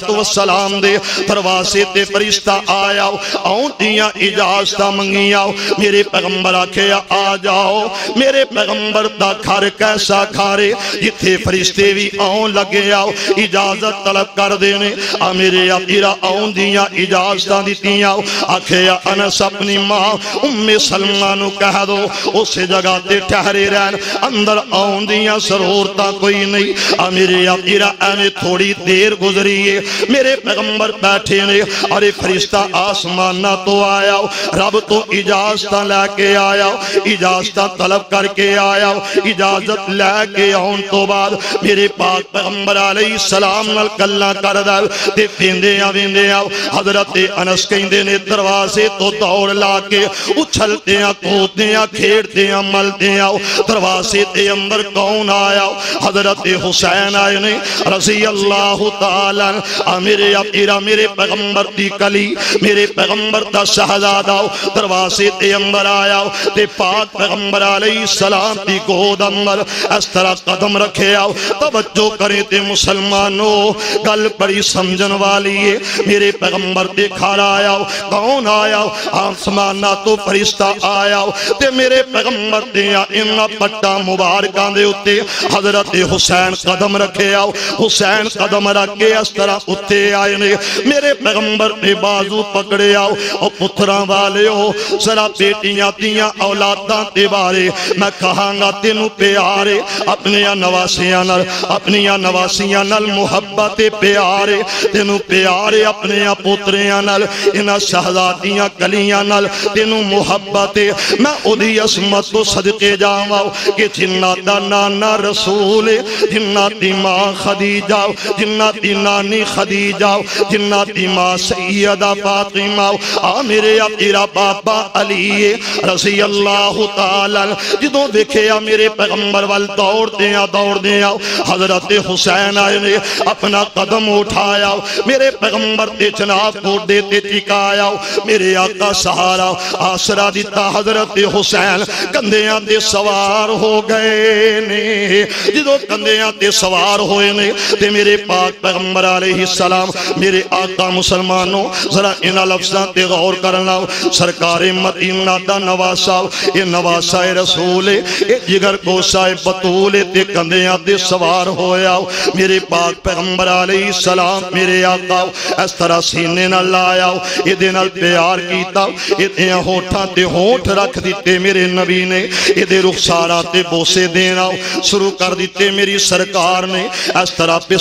السلام دے دروازے تے فرشتہ آیا آؤں دیاں اجازتہ منگیاں میرے پیغمبر آکھیا آ جاؤ میرے پیغمبر دا گھر کیسا گھارے جتھے فرشتے بھی آؤں لگے آؤ اجازت طلب کر دینے آ میرے اپیرا آؤں دیاں اجازتہ دیتیاں آکھیا انس اپنی ماں ام سلمہ نو کہہ دو اسے جگہ تے ٹھہرے رہن اندر آؤں دیاں ضرورتہ کوئی نہیں آ میرے اپیرا اینے تھوڑی دیر گزریے میرے پیغمبر بیٹھے نے اور فرشتہ آسمانہ تو آیا رب تو اجازتہ لے کے آیا اجازتہ طلب کر کے آیا اجازت لے کے آن تو بعد میرے پاک پیغمبر علیہ السلام نال گلاں کر دے تے پیندے آ ویندے آ حضرت انس کہندے نے دروازے تو دوڑ لا کے اچھلتے آ کودتے آ کھیڑتے آ ملتے آ دروازے تے اندر کون آیا حضرت حسین آئے نے رضی اللہ تعالیٰ میرے اپیرا میرے پیغمبر دی کلی میرے پیغمبر دا شہزادہ دروازے تے اندر آیا تے پاک پیغمبر علیہ السلام دی گود اندر اس طرح قدم رکھے آؤ توجہ کریں تے مسلمانوں گل بڑی سمجھن والی ہے میرے پیغمبر دے گھر آیا کون آیا آسمانہ تو فرشتہ آیا تے میرے پیغمبر دے انہاں پٹا مبارکاں دے اتے حضرت حسین قدم رکھے آؤ حسین قدم رکھ کے اس طرح اتے آئے نے میرے پیغمبر نے بازو پکڑے آؤ اور پتراں والے ہو ذرا بیٹیاں دیاں اولاداں تے بارے میں کہاں گا تینوں پیارے اپنیاں نواسیاں نال اپنیاں نواسیاں نال محبت پیارے تینوں پیارے اپنیاں پتریاں نال انہاں شہزادیاں کلیاں نال تینوں محبت میں اودی عظمت تو صدقے جاواں کہ جنہ دا نانا رسول جنہ دی ماں خدیجہ جنہ دی نانی خدیجہ جنہ دی ماں سیدہ فاطمہ آ میرے اپیرا بابا علی رضی اللہ تعالیٰ جدوں دیکھیا میرے پیغمبر وال دوڑ دیا دوڑ دیا حضرت حسین آئے نے اپنا قدم اٹھایا میرے پیغمبر دے جناب کو دیتے ٹکایا میرے آقا سہارا آسرا دیتا حضرت حسین کندیاں دے سوار ہو گئے نے جدوں کندیاں دے سوار ہوئے نے تے میرے پاک پیغمبر علیہ السلام میرے آقا مسلمانوں ذرا انہا لفظاں تے غور کرنا سرکار مدینہ دا نواسا یہ نواسا رسول یہ جگر گوشا بطول تے کندیاں دے سوار ہویا میرے پاک پیغمبر علیہ السلام میرے آقا اس طرح سینے نہ لایا یہ دن پیار کیتا یہ دیاں ہوٹھاں تے ہوٹھ رکھ دیتے میرے نبی نے یہ دے رخسارہ تے بوسے دینا شروع کر دیتے میری سرکار نے اس طرح پسانی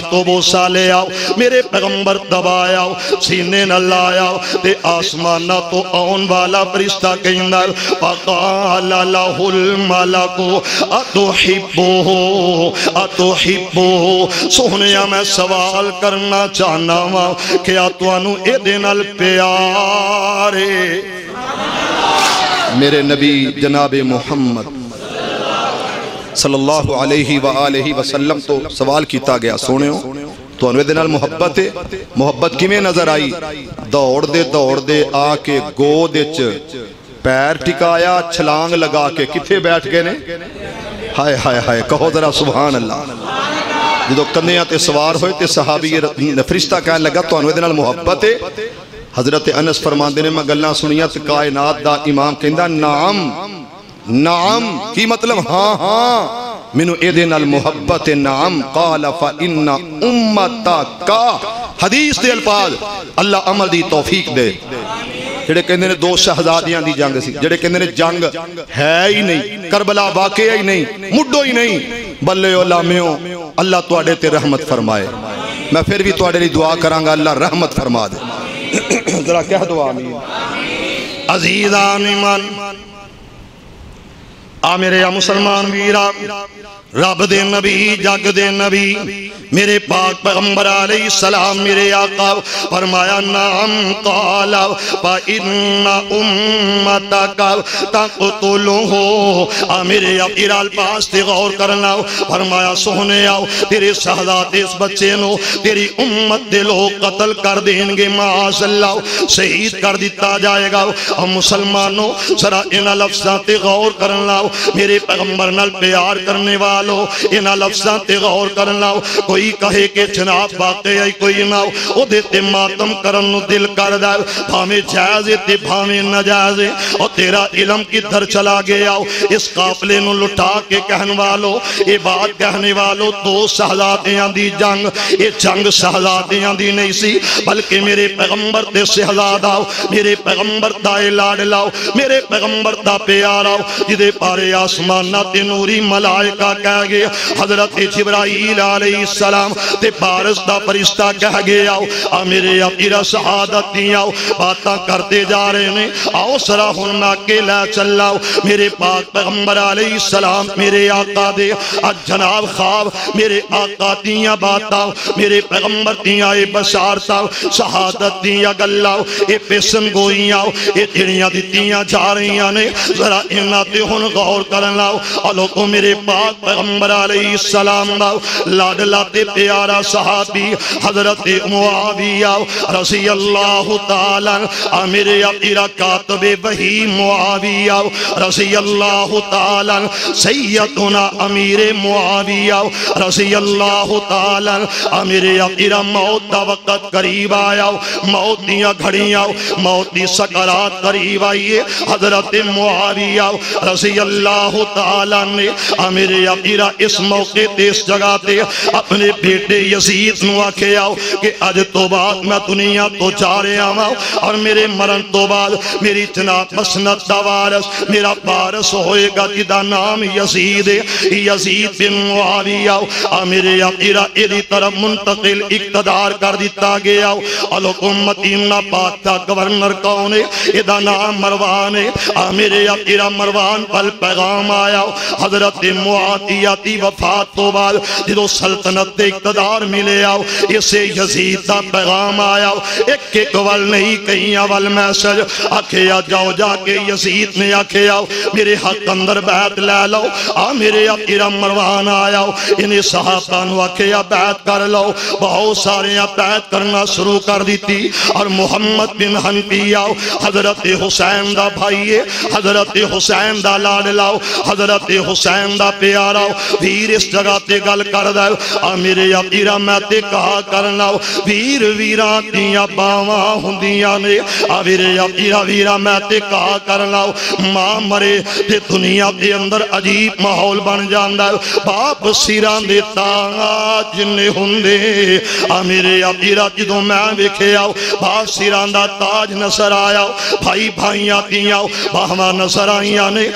تو بوسا لے آؤ میرے پیغمبر دبایا سینے نہ لایا تے آسمانہ تو آن والا فرشتہ کے اندر فقال لہ الملک اتحبو اتحبو سونیا میں سوال کرنا چاہنا وا کیا توانو اے دنال پیارے میرے نبی جناب محمد صلی اللہ علیہ وآلہ وسلم تو سوال کیتا گیا سونے ہو تو انوے دنال محبت ہے محبت کی میں نظر آئی دوڑ دے دوڑ دے آکے گو دے چ پیر ٹکایا چھلانگ لگا کے کتھے بیٹھ گئے نے ہائے ہائے ہائے کہو ذرا سبحان اللہ جدو کندیاں تے سوار ہوئے تے صحابی فرشتہ کہنے لگا تو انوے دنال محبت ہے حضرت انس فرماندے نے میں گلنا سنیا تے کائنات دا امام کہندہ نعم نعم کی مطلب ہاں ہاں منو ایدن المحبت نعم قال فإن امتا حدیث دے الفاظ اللہ عمل دی توفیق دے جڑے کہندے نے دو شہزادیاں دی جنگ سی جڑے کہندے نے جنگ ہے ہی نہیں کربلا واقعہ ہی نہیں مڈو ہی نہیں بلے علماء اللہ تواڈے تے رحمت فرمائے میں پھر بھی تواڈے لیے دعا کراں گا اللہ رحمت فرما دے ذرا کہہ دعا آمین عزیزان ایمان آ میرے یا مسلمان ویرا رب دے نبی جگ دے نبی میرے پاک پیغمبر علیہ السلام میرے آقا فرمایا نعم قال فإن امتک تقتلہ آ میرے اپیرا الپاس تے غور کرنا فرمایا سونے آؤ تیرے شہدات اس بچے نو تیری امت دے لوگ قتل کر دیں گے معاذ اللہ شہید کر دیتا جائے گا اور مسلمانوں ذرا ان لفظاں تے غور کرنا میرے پیغمبر نال پیار کرنے والوں انہا لفظاں تے غور کرنا کوئی کہے کہ جناب واقعی کوئی نہ او دیتے ماتم کرن دل کر دار بھامے جائزے تے بھامے نجائزے اور تیرا علم کی در چلا گیا اس قافلے نو لٹا کے کہن والو اے بات کہنے والو دو شہزادیاں دی جنگ اے جنگ شہزادیاں دی نہیں سی بلکہ میرے پیغمبر تے شہزادہ میرے پیغمبر دا لاڈ لاؤ میرے پیغمبر دا پیار آؤ جدے پارے آسمانہ تے نوری ملائکہ کہہ گیا حضرت جبرائیل علیہ السلام تے بارس دا فرشتہ کہہ گیا آ میرے اپیرا شہادت دیا باتاں کرتے جا رہے ہیں آؤ سرا ہن میں اکیلا چلاؤ میرے پاک پیغمبر علیہ السلام میرے آقا دے آج جناب خواب میرے آقا دیا باتاں میرے پیغمبر دیا اے بشارتاں شہادت دیا گلاؤ اے پیسن گوئیاں اے تیڑیاں دیتیاں جا رہی نے ذرا انہاں تے ہن غور کرنا آلو کو میرے پاک پیغمبر علیہ السلام لاڈلا تے پیارا صحابی حضرت معاویہ رضی اللہ تعالیٰ میرے اپیرا کاتب وحی معاویہ رضی اللہ تعالیٰ سیدنا امیر معاویہ رضی اللہ تعالیٰ میرے اپیرا موت دا وقت قریب آیا موت دیا گھڑیاں موت دی سکرات قریب آئیے حضرت معاویہ رضی اللہ تعالیٰ نے میرے اپیرا اس موقع تے اس جگہ تے اپنے بیٹے یزید نو آکھے آؤ کہ آج تو بعد میں دنیا تو جا رہے آؤں اور میرے مرن تو بعد میری جناب مسند دا وارث میرا وارث ہوئے گا جدا نام یزید یزید بن معاویہ آ میرے اپیرا ایدی طرف منتقل اقتدار کر دیتا گیا اور مدینہ پاک کا گورنر کون ہے ایدہ نام مروان ہے آ میرے اپیرا مروان پل پیغام آیا حضرت معاویہ وفات تو بعد جدو سلطنت اقتدار ملے آؤ اسے یزید دا پیغام آیا ایک ایک ول نہیں کہیں اول میسج آکھے آ جاؤ جا کے یزید نے آکھے آؤ میرے حق اندر بیعت لے لو آ میرے اپیرا مروان آیا انہیں صحابان آکھے آ بیعت کر لو بہت سارے بیعت کرنا شروع کر دیتی اور محمد بن حنفیہ حضرت حسین دا بھائیے حضرت حسین دا لاڈ لاؤ حضرت حسین دا پیارا ویر اس جگہ تے گل کر دے آ میرے اپیرا میں تے کہا کرنا ویر ویران دیاں باواں ہندیاں نے آ میرے اپیرا ویرا میں تے کہا کرنا ماں مرے تے دنیا دے اندر عجیب ماحول بن جاندہ باپ سیران دیتا جننے ہندے آ میرے اپیرا جدوں میں ویکھے آؤ باپ سیران دا تاج نظر آیا بھائی بھائیاں دیاں باہواں نظر آئیاں نے اور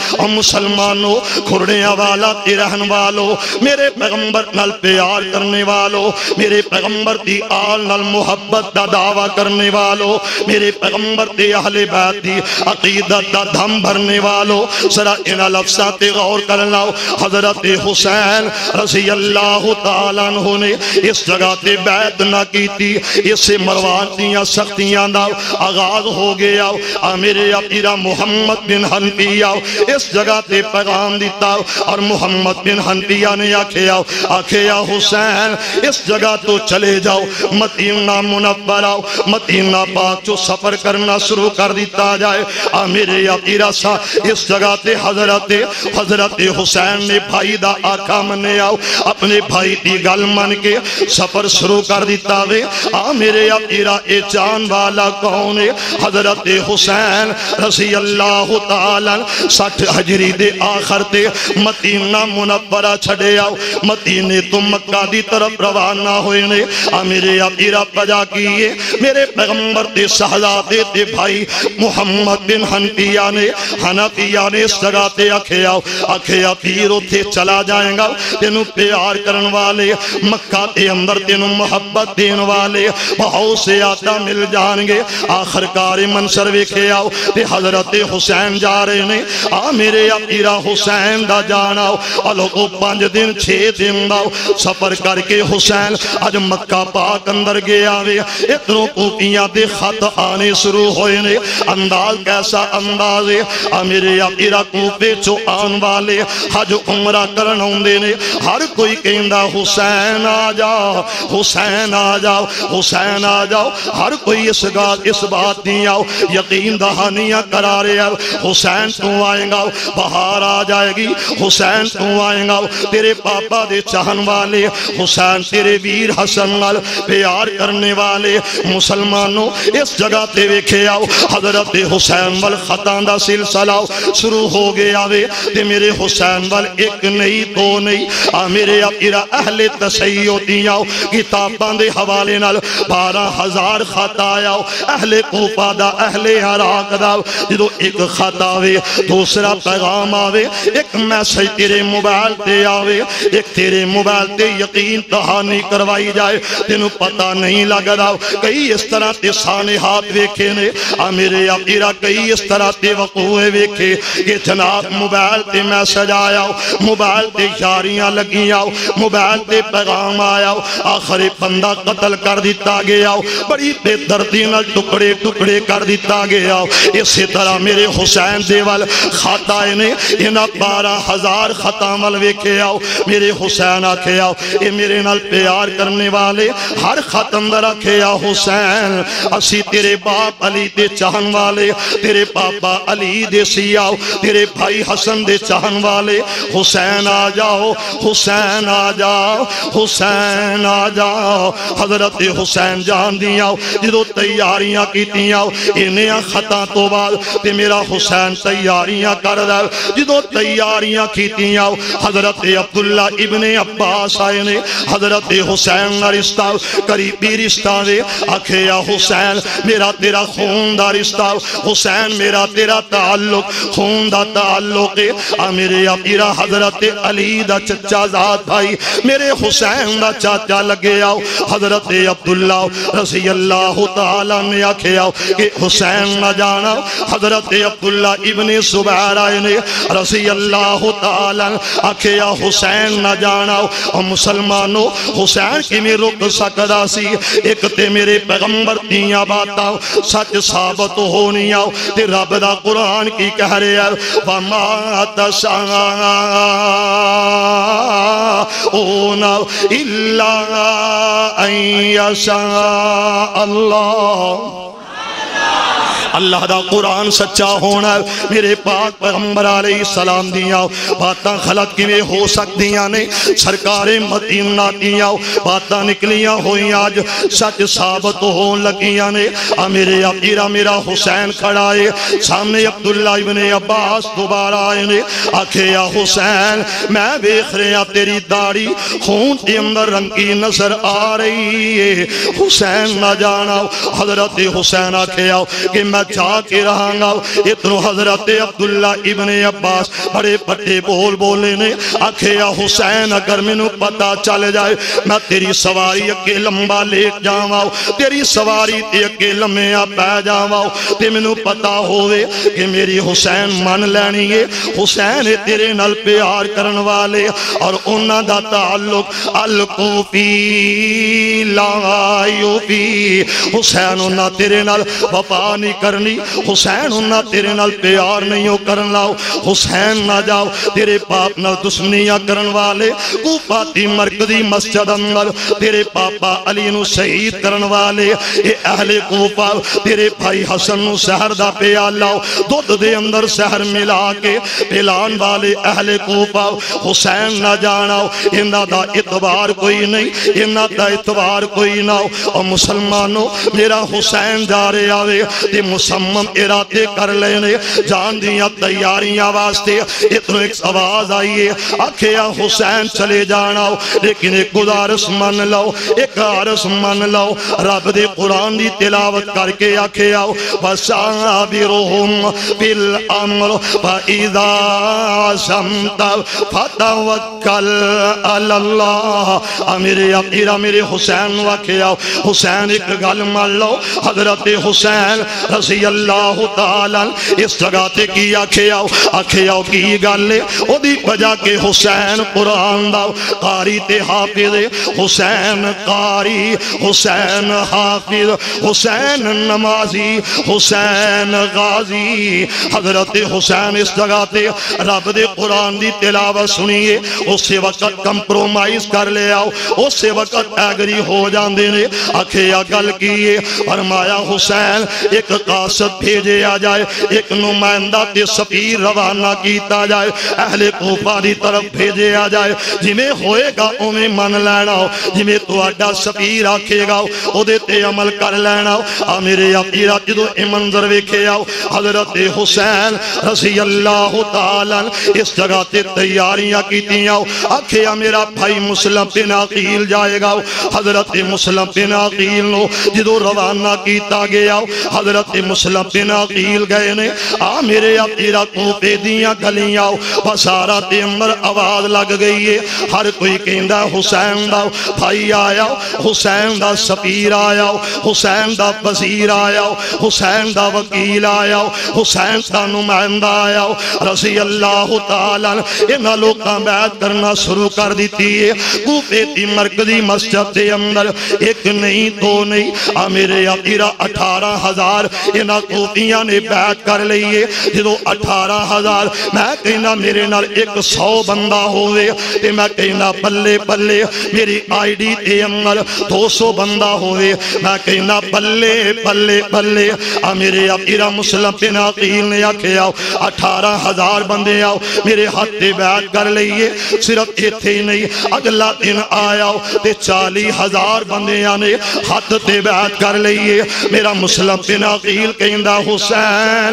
مسلمانوں کھرڑیاں والا تے رہن والو میرے پیغمبر نال پیار کرنے والو میرے پیغمبر دی آل نال محبت دا دعویٰ کرنے والو میرے پیغمبر تے اہل بیت دی عقیدت دا دھم بھرنے والو سرا انہ لفظہ تے غور کرنا حضرت حسین رضی اللہ تعالیٰ عنہ نے اس جگہ تے بیعت نہ کی تھی اس سے مروان دیاں سختیاں دا آغاز ہو گیا میرے اپیرا محمد بن حنفیہ اس جگہ تے پیغام دیتا اور محمد بن حنفیہ نے آکھیا آکھیا حسین اس جگہ تو چلے جاؤ مدینہ منورہ مدینہ پاک جو سفر کرنا شروع کر دیتا جائے میرے اپیرا سا اس جگہ تے حضرت حضرت حسین نے بھائی دا آقا منے آؤ اپنے بھائی دی گل من کے سفر شروع کر دیتا گے آ میرے اپیرا اے جان والا کون ہے حضرت حسین رضی اللہ تعالیٰ سٹھ ہجری دے آخر تے مدینہ منورہ چھڑے آؤ مدینے تو مکہ دی طرف روانہ ہوئے نے آ میرے اپیرا پجا کیے میرے پیغمبر دے شہزادے دے بھائی محمد بن حنفیہ نے حنفیہ نے اس جگہ تے آکھے آؤ آکھے اپیرو تھے چلا جائیں گا تینوں پیار کرن والے مکہ دے اندر تینوں محبت دین والے بہت سے آتا مل جان گے آخر کار منصر ویکھے آؤ تے حضرت حسین جا رہے نے آ میرے اپیرا حسین دا جاناؤ الگو پانچ دن چھ دن داؤ سفر کر کے حسین آج مکہ پاک اندر گیا وے اتنوں کوپیاں دے خط آنے شروع ہوئے نے انداز کیسا انداز ہے آ میرے اپیرا کوپے چو آن والے حج عمرہ کرن ہوندے نے ہر کوئی کہندہ حسین آ جاؤ حسین آ جاؤ حسین آ جاؤ ہر کوئی اس اس بات نہیں آؤ یقین دہانیاں کرا رہے ہیں حسین تو آئیں گا بہار آ جائے گی حسین تو آئیں گا تیرے پاپا دے چاہن والے حسین تیرے ویر حسن نال پیار کرنے والے مسلمانوں اس جگہ تے ویکھے آؤ حضرت حسین وال خطان دا سلسلہ شروع ہو گیا وے تے میرے حسین وال ایک نہیں دو نہیں آ میرے اپیرا اہل تشیع دیاؤ کتاباں دے حوالے نال بارہ ہزار خط آیاؤ اہل کوفہ دا اہل عراق دا جدو ایک خط آوے دوسرا پیغام آوے ایک میسج تیرے موبائل تے آوے ایک تیرے موبائل تے یقین دہانی کروائی جائے تینوں پتہ نہیں لگ رہا کئی اس طرح تے سانحات ویکھے نے آ میرے اپیرا کئی اس طرح تے وقوعے ویکھے کہ جناب موبائل تے میسج آیاؤ موبائل تے یاریاں لگی آؤ موبائل تے پیغام آیاؤ آخر بندہ قتل کر دیتا گیا بڑی بے دردی نال ٹکڑے ٹکڑے کر دیتا گیا اسی طرح میرے حسین دیوال خطائے نے انہا بارہ ہزار خطامل ویکھے آؤ میرے حسین آکھے آؤ اے میرے نال پیار کرنے والے ہر خط اندر آکھے آؤ حسین اسی تیرے باپ علی دے چاہن والے تیرے پاپا علی دے سیاؤ تیرے بھائی حسن دے چاہن والے حسین آ جاؤ حسین آ جاؤ حسین آ جاؤ حضرت حسین جان دیاؤ جدو تیاریاں کی دیاؤ انہیں خطا تو بعد تے میرا حسین تیاریاں کر دے جدو تیاریاں کی دیاؤ حضرت عبداللہ ابن عباس آئے نے حضرت حسین رشتہ قریبی رشتہ دے آکھے یا حسین میرا تیرا خون دا رشتہ حسین میرا تیرا تعلق خون دا تعلق آ میرے اپیرا حضرت علی دا چچا ذات بھائی میرے حسین دا چاچا لگے آؤ حضرت عبداللہ رضی اللہ تعالیٰ نے آکھے آؤ کہ حسین نہ جانا حضرت عبداللہ ابن زبیر آئے نے رضی اللہ تعالیٰ آکھے آؤ حسین نہ جانا اور مسلمانوں حسین کی میں رک سکتا سی ایک تے میرے پیغمبر دیاں باتا سچ ثابت ہونی آؤ تے رب دا قرآن کی کہہ رہے ہیں وَمَا تَشَاءُونَ إِلَّا أَن يَشَاءَ اللَّهُ اللہ دا قرآن سچا ہونا ہے میرے پاک پیغمبر علیہ السلام دیاں باتاں خلط کی میں ہو سکتیاں نے سرکار مدینہ دیاں باتاں نکلیاں ہوئی آج سچ ثابت ہون لگیاں نے میرے اپیرا میرا حسین کھڑائے سامنے عبداللہ ابن عباس دوبارہ آئے نے آکھے یا حسین میں بیخ رہا تیری داڑی خون کے اندر رنگی نظر آ رہی ہے حسین نہ جانا حضرت حسین آکھے آؤ کہ میں میں چاہ کے رہاں گا. ادھر حضرت عبداللہ ابن عباس بڑے بڑے بول بولے نے آکھے یا حسین اگر میں نو پتا چل جائے میں تیری سواری اکے لمبا لے جاواں, تیری سواری تے اکے لمیا پہ جاواں, تے میں نو پتا ہوئے کہ میری حسین من لینی ہے, حسین تیرے نال پیار کرن والے اور انہاں دا تعلق الکوفی لا یوفی, حسین انہاں تیرے نال وفا نہیں کرنی, حسین انہاں تیرے نال پیار نہیں ہو کرن لاؤ, حسین نہ جاؤ تیرے باپ نال دشمنیاں کرن والے کوفہ دی مرکزی مسجد اندر تیرے پاپا علی نو شہید کرن والے اے اہل کوفہ تیرے بھائی حسن نو سحر دا پیالہ دودھ دے اندر سحر ملا کے پلان والے اہل کوفہ حسین نہ جاناؤ انہاں دا اعتبار کوئی نہیں, انہاں دا اعتبار کوئی نہ. اور مسلمانوں میرا حسین جا رہے آوے تے مسمم ارادے کر لینے جان دیاں تیاریاں واسطے. اتنو ایک آواز آئیے آکھے یا حسین چلے جاناؤ لیکن ایک گزارش من لو, ایک عرض من لو, رب دے قرآن دی تلاوت کر کے آکھے آؤ وَسَابِرُهُمْ بِالْأَمْرِ فَإِذَا عَزَمْتَ فَتَوَكَّلْ عَلَى اللَّهِ. میرے عقیرہ میرے حسین واقعہ آؤ, حسین ایک گل مان لو حضرت حسین رضی اللہ تعالیٰ اس جگہ تے کی آکھے آؤ آکھے آؤ کی گل ہے او دی وجہ کہ حسین قرآن دا قاری تے حافظ, حسین قاری, حسین حافظ, حسین نمازی, حسین غازی. حضرت حسین اس جگہ تے رب دے قرآن دی تلاوت سنیے اسی وقت کمپرومائز کر لے آؤ, اسی وقت ایگری ہو جاندے نے. آکھے یا گل کیے فرمایا حسین ایک قاصد بھیجے آ جائے, ایک نمائندہ تے سفیر روانہ کیتا جائے, اہل کوفہ دی طرف بھیجے آ جائے, جی میں ہوئے گا او میں من لینا ہو, جی میں تو آڈا سفیر آکھے گا او دیتے عمل کر لینا ہو. آ میرے عقیرہ جدو اے منظر ویکھے آؤ حضرت حسین رضی اللہ تعالیٰ اس جگہ تے تیاریاں کیتی آؤ. آکھے یا میرا بھائی مسلم بن عقیل جائے گا, حضرت مسلم بن عقیل نو جدو روانہ کیتا گیا, حضرت مسلم بن عقیل گئے نے. آ میرے عقیرہ کوفے دیاں گلیاں بسارہ تے اندر آواز لگ گئی ہے, ہر کوئی کہندا حسین دا بھائی آیا, حسین دا سفیر آیا, حسین دا وزیر آیا, حسین دا وکیل آیا, حسین دا نمائندہ آیا رضی اللہ تعالیٰ. انہاں لوکاں بیعت کرنا شروع کر دیتی ہے کوفے دی مرکزی مسجد دے اندر, ایک نہیں دو نہیں آ میرے عقیرہ اٹھارہ ہزار انہاں کوفیاں نے بیعت کر لئیے. جدو اٹھارہ ہزار میں کہنا میرے نال ایک سو بندہ ہوئے تے میں کہنا بلے بلے میری آئی ڈی تے اندر دو سو بندہ ہوئے, میں کہنا بلے بلے بلے. آ میرے عقیرہ مسلم بن عقیل نے آکھے آؤ اٹھارہ ہزار بندے آؤ میرے ہاتھ تے بیعت کر لئیے. صرف ایتھے ہی نہیں اگلا دن آیا تے چالی ہزار بندے آنے ہاتھ تے بیعت کر لئیے. میرا مسلم بن عقیل کہندا حسین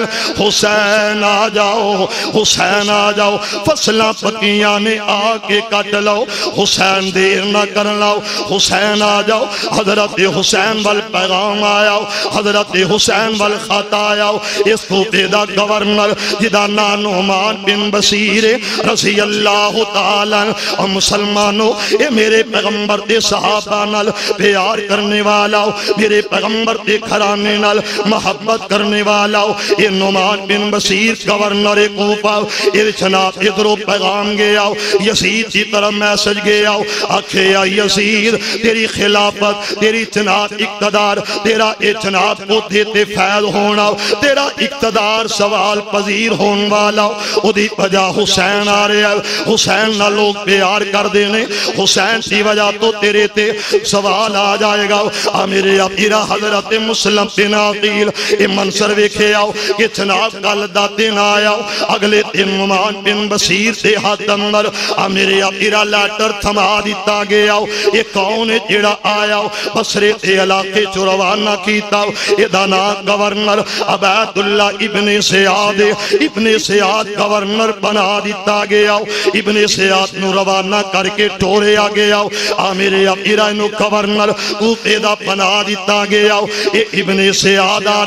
حسین آ جاؤ, حسین آ جاؤ, فصلہ پکیاں نے آ کے کٹ لو, حسین دیر نہ کر لو, حسین آ جاؤ. حضرت حسین وال پیغام آیا, حضرت حسین وال خط آیا. اس کوفے دا گورنر جدا نعمان بن بشیر رضی اللہ تعالیٰ. اور مسلمانوں اے میرے پیغمبر دے صحابہ نال پیار کرنے والا, میرے پیغمبر دے گھرانے نال محبت کرنے والا اے نعمان بن بشیر گورنر کوفہ. اے جناب ادھرو پیغام گیا, یزید کی طرف میسج گیا, آکھے یا یزید تیری خلافت تیری جناب اقتدار تیرا اے جناب کو دیتے فیض ہونا, تیرا اقتدار سوال پذیر ہون والا, او دی وجہ حسین آ رہے ہیں, حسین نہ لوگ پیار کر دینے, حسین کی وجہ تو تیرے تے سوال آ جائے گا. آ میرے عقیرہ حضرت مسلم بن عقیل اے منظر ویکھے آؤ کہ جناب کل دا دن آیا, اگلے دن نعمان بن بشیر دے ہاتھ اندر آ میرے عقیرہ لیٹر تھما دیتا گیا. یہ کون ہے جڑا آیا بصرے دے علاقے چ روانہ کیتا, یہ دانا گورنر عبید اللہ ابن زیاد ابن زیاد گورنر بنا دیتا گیا. ابن زیاد نو روانہ کر کے ٹورے آ گیا, آ میرے عقیرہ نو گورنر کوفے دا بنا دیتا گیا. یہ ابن زیاد آ رہے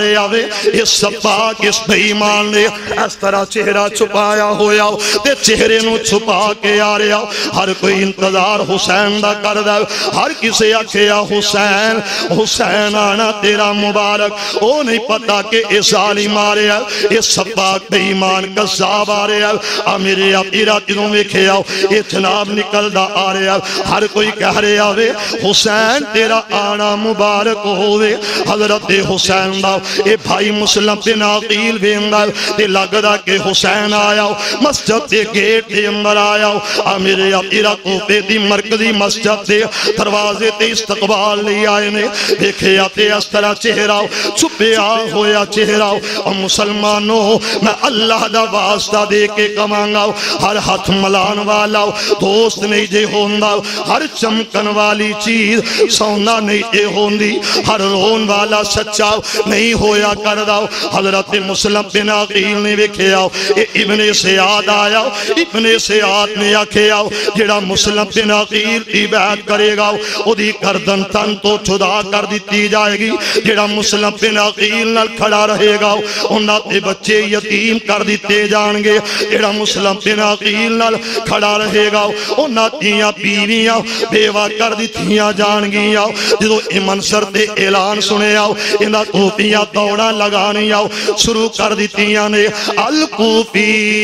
آئے آوے اس سباک اس بےمان نے اس طرح چہرہ چھپایا ہویا تے چہرے نو چھپا کے آ رہا ہر کوئی انتظار حسین دا کر دا ہر کسے آکھیا حسین حسین آنا تیرا مبارک او نہیں پتا کہ اس ظالم آ رہا اس سباک بےمان قذاب آ رہا آ میرے آقیرہ جنوں میں کھیا یہ جناب نکل دا آ رہا ہر کوئی کہہ رہا وے حسین تیرا آنا مبارک ہوئے حضرت حسین دا اے بھائی مسلم بن عقیل ویندا تے لگدا کہ حسین آیا مسجد دے گیٹ دے اندر آیا آ میرے آقیرہ کوفے دی مرکزی مسجد دے دروازے تے استقبال لے آئے نے دیکھے آتے اس طرح چہرہ چھپیا ہویا چہرہ اور مسلمانوں میں اللہ دا واسطہ دے کے کمانگا ہر ہاتھ ملان والا دوست نہیں جے ہوندہ ہر چمکن والی چیز سونا نہیں جے ہوندی ہر رون والا سچا نہیں ہویا کردہ حضرت مسلم بن عقیل نے وکھیا اے ابن سیاد آیا ابن سیاد نے آکھیا جڑا مسلم بن عقیل کی بیعت کرے گا او دی گردن تن تو جدا کر دیتی جائے گی جڑا مسلم بن عقیل نال کھڑا رہے گا انہاں تے بچے یتیم کر دیتے جان گے جڑا مسلم بن عقیل نال کھڑا رہے گا انہاں دیاں بیویاں بیوہ کر دیتیاں جان گیاں جدو اے منظر تے اعلان سنے آؤ انہاں کوفیاں دوڑا لگانی آؤ شروع کر دیتیاں نے الکوفی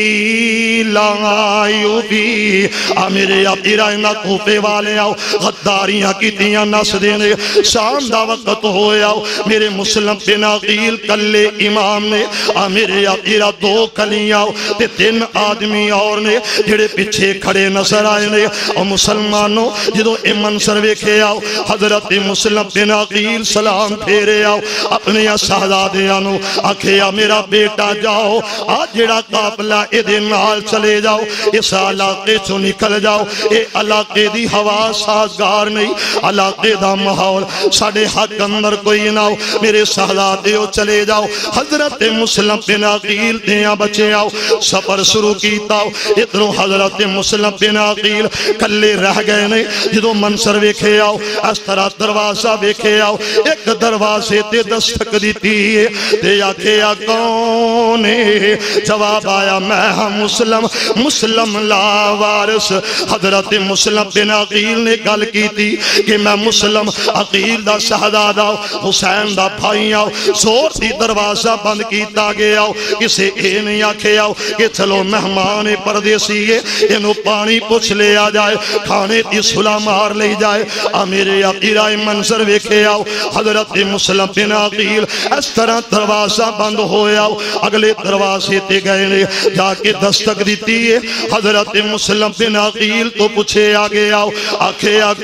لائیو بھی آ میرے آقیرہ انہاں کوفے والے آؤ غداریاں کی دیاں نس دینے شام دا وقت ہوئے آؤ میرے مسلم بن عقیل کلے امام نے آ میرے آقیرہ دو کلیاں تے تین آدمی اور نے جڑے پیچھے کھڑے نظر آئے نے اور مسلمانوں جدو اے منظر ویکھے آؤ حضرت مسلم بن عقیل سلام پھیرے آؤ اپنے شہزادیاں نو آکھیا میرا بیٹا جاؤ آج جڑا قافلہ اے دے نال چلے جاؤ اس علاقے چو نکل جاؤ اے علاقے دی ہوا سازگار نہیں علاقے دا ماحول ساڑھے حق اندر کوئی نہ ہو میرے شہزادے ہو چلے جاؤ حضرت مسلم بن عقیل دیاں بچے آؤ سفر شروع کیتا ہو اتنو حضرت مسلم بن عقیل کلے رہ گئے نے جدو منصر ویکھے آؤ اس طرح دروازہ ویکھے آؤ ایک دروازے تے دستک دیتی ہے تے آکھے آ کونے جواب آیا میں ہاں مسلم مسلم لا وارث حضرت مسلم بن عقیل نے گل کی تھی کہ میں مسلم عقیل دا شہزادہ حسین دا بھائی آؤ زور سی دروازہ بند کیتا گیا آؤ کسے اے نہیں آکھے آؤ کہ چلو مہمان پردیسی ہے انہوں پانی پوچھ لے آ جائے کھانے تی صلح مار لے جائے آ میرے عقیرہ منظر ویکھے آؤ حضرت مسلم بن عقیل اس طرح دروازہ بند ہوئے آؤ اگلے دروازے تے گئے نے جا کے دستک دیتی ہے حضرت مسلم بن عقیل تو پوچھے آگے آؤ آکھے آ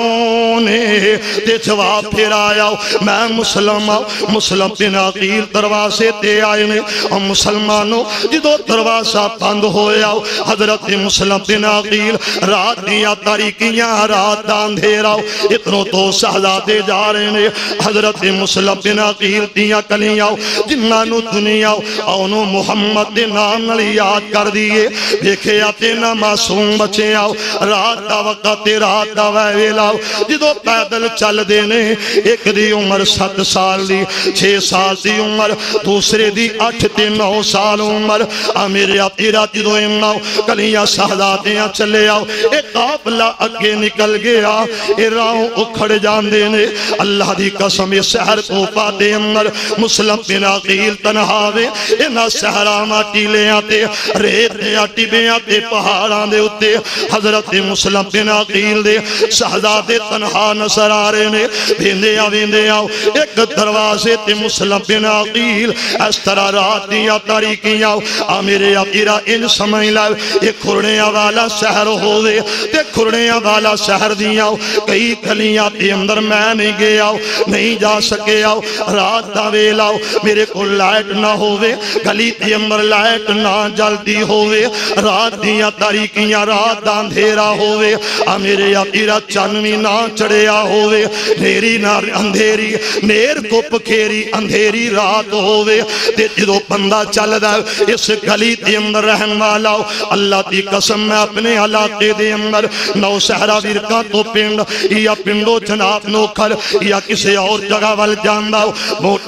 کونے تے جواب پھر آیا میں مسلم آؤ مسلم بن عقیل دروازے تے آئے نے اور مسلمانوں جدو دروازہ بند ہوئے آؤ حضرت مسلم بن عقیل رات دیا تاریکیاں رات اندھیرا اتنوں تو شہزادے جا رہے نے حضرت مسلم بن عقیل دیا کلیاں جنہاں نو دنیا اونو محمد دے نام نال یاد کر دیئے دیکھے آتے نہ معصوم بچے آؤ رات دا وقت رات دا ویلا جدو پیدل چل دینے ایک دی عمر ست سال دی چھ سال دی عمر دوسرے دی اٹھ تے نو سال عمر میرے آتیرہ جدو امناؤ کلیاں شہزادیاں چلے آؤ ایک قافلہ اگے نکل گیا اے راہوں اکھڑ جان دینے اللہ دی قسم سحر کو پاتے اندر مسلم بن عقیل تنہاوے انہا سحرہ ماٹی لے آتے ریت دے آٹی بے آتے پہاڑاں دے اتے حضرت مسلم بن عقیل دے شہزادے تنہا نظر آ رہے نے بھیندے آ بھیندے آؤ ایک دروازے تے مسلم بن عقیل اس طرح رات دیا تاریکیاں آ میرے عقیرہ ان سمجھ لائے ایک کھرڑیاں والا شہر ہوئے تے کھرڑیاں والا شہر دیا کئی کھلیاں تے اندر میں نہیں گیا نہیں جا سکے آؤ رات دا ویلا میرے کو لائٹ نہ ہوئے گلی تے اندر لائٹ نہ جلدی ہوئے رات دیا تاریکیاں رات دا اندھیرا ہوئے آ میرے عقیرہ چنوی نہ چڑھیا ہوئے نیری نہ اندھیری نیر کو پکھیری اندھیری رات ہوئے تے جدو بندہ چل دا اس گلی تے اندر رہن والا اللہ دی قسم میں اپنے علاقے دے اندر نو سہرہ ورکا تو پنڈ یا پنڈو جناب نوکھر یا کسی اور جگہ وال جاندہ موٹر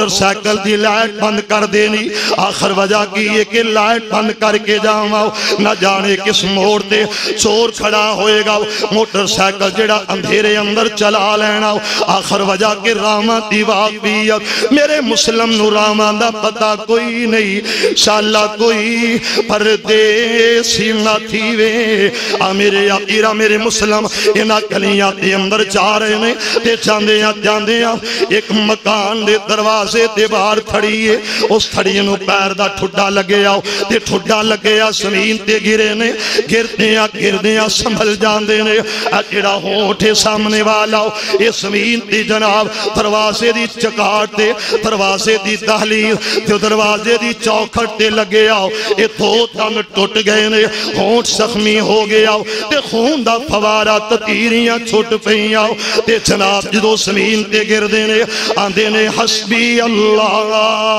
موٹر سائیکل دی لائٹ بند کر دینی آخر وجہ کی ہے کہ لائٹ بند کر کے جاؤں نہ جانے کس موڑ تے چور کھڑا ہوئے گا موٹر سائیکل جڑا اندھیرے اندر چلا لینا آخر وجہ کے راما دی واقعیت میرے مسلم نو راما دا پتا کوئی نہیں شاءاللہ کوئی پردیسی نہ تھی وے آ میرے آقیرہ میرے مسلم انہا گلیاں دے اندر جا رہے نے تے جاندے ہیں جاندے ہیں ایک مکان دے دروازے تے باہر تھڑی ہے اس تھڑی نو پیر دا ٹھڈا لگے آؤ تے ٹھڈا لگے آ زمین تے گرے نے گرتے ہیں گردے ہیں سنبھل جاندے نے اجڑا ہونٹے سامنے والا ہو یہ زمین تے جناب دروازے دی چکاٹ تے دروازے دی دہلیز تے دروازے دی چوکھٹ تے لگے آؤ یہ دو دم ٹوٹ گئے نے ہونٹ زخمی ہو گیا تے خون دا فوارہ تتیریاں چھوٹ پہی آؤ تے جناب جدو زمین تے گردے نے آندے نے حسبی اللہ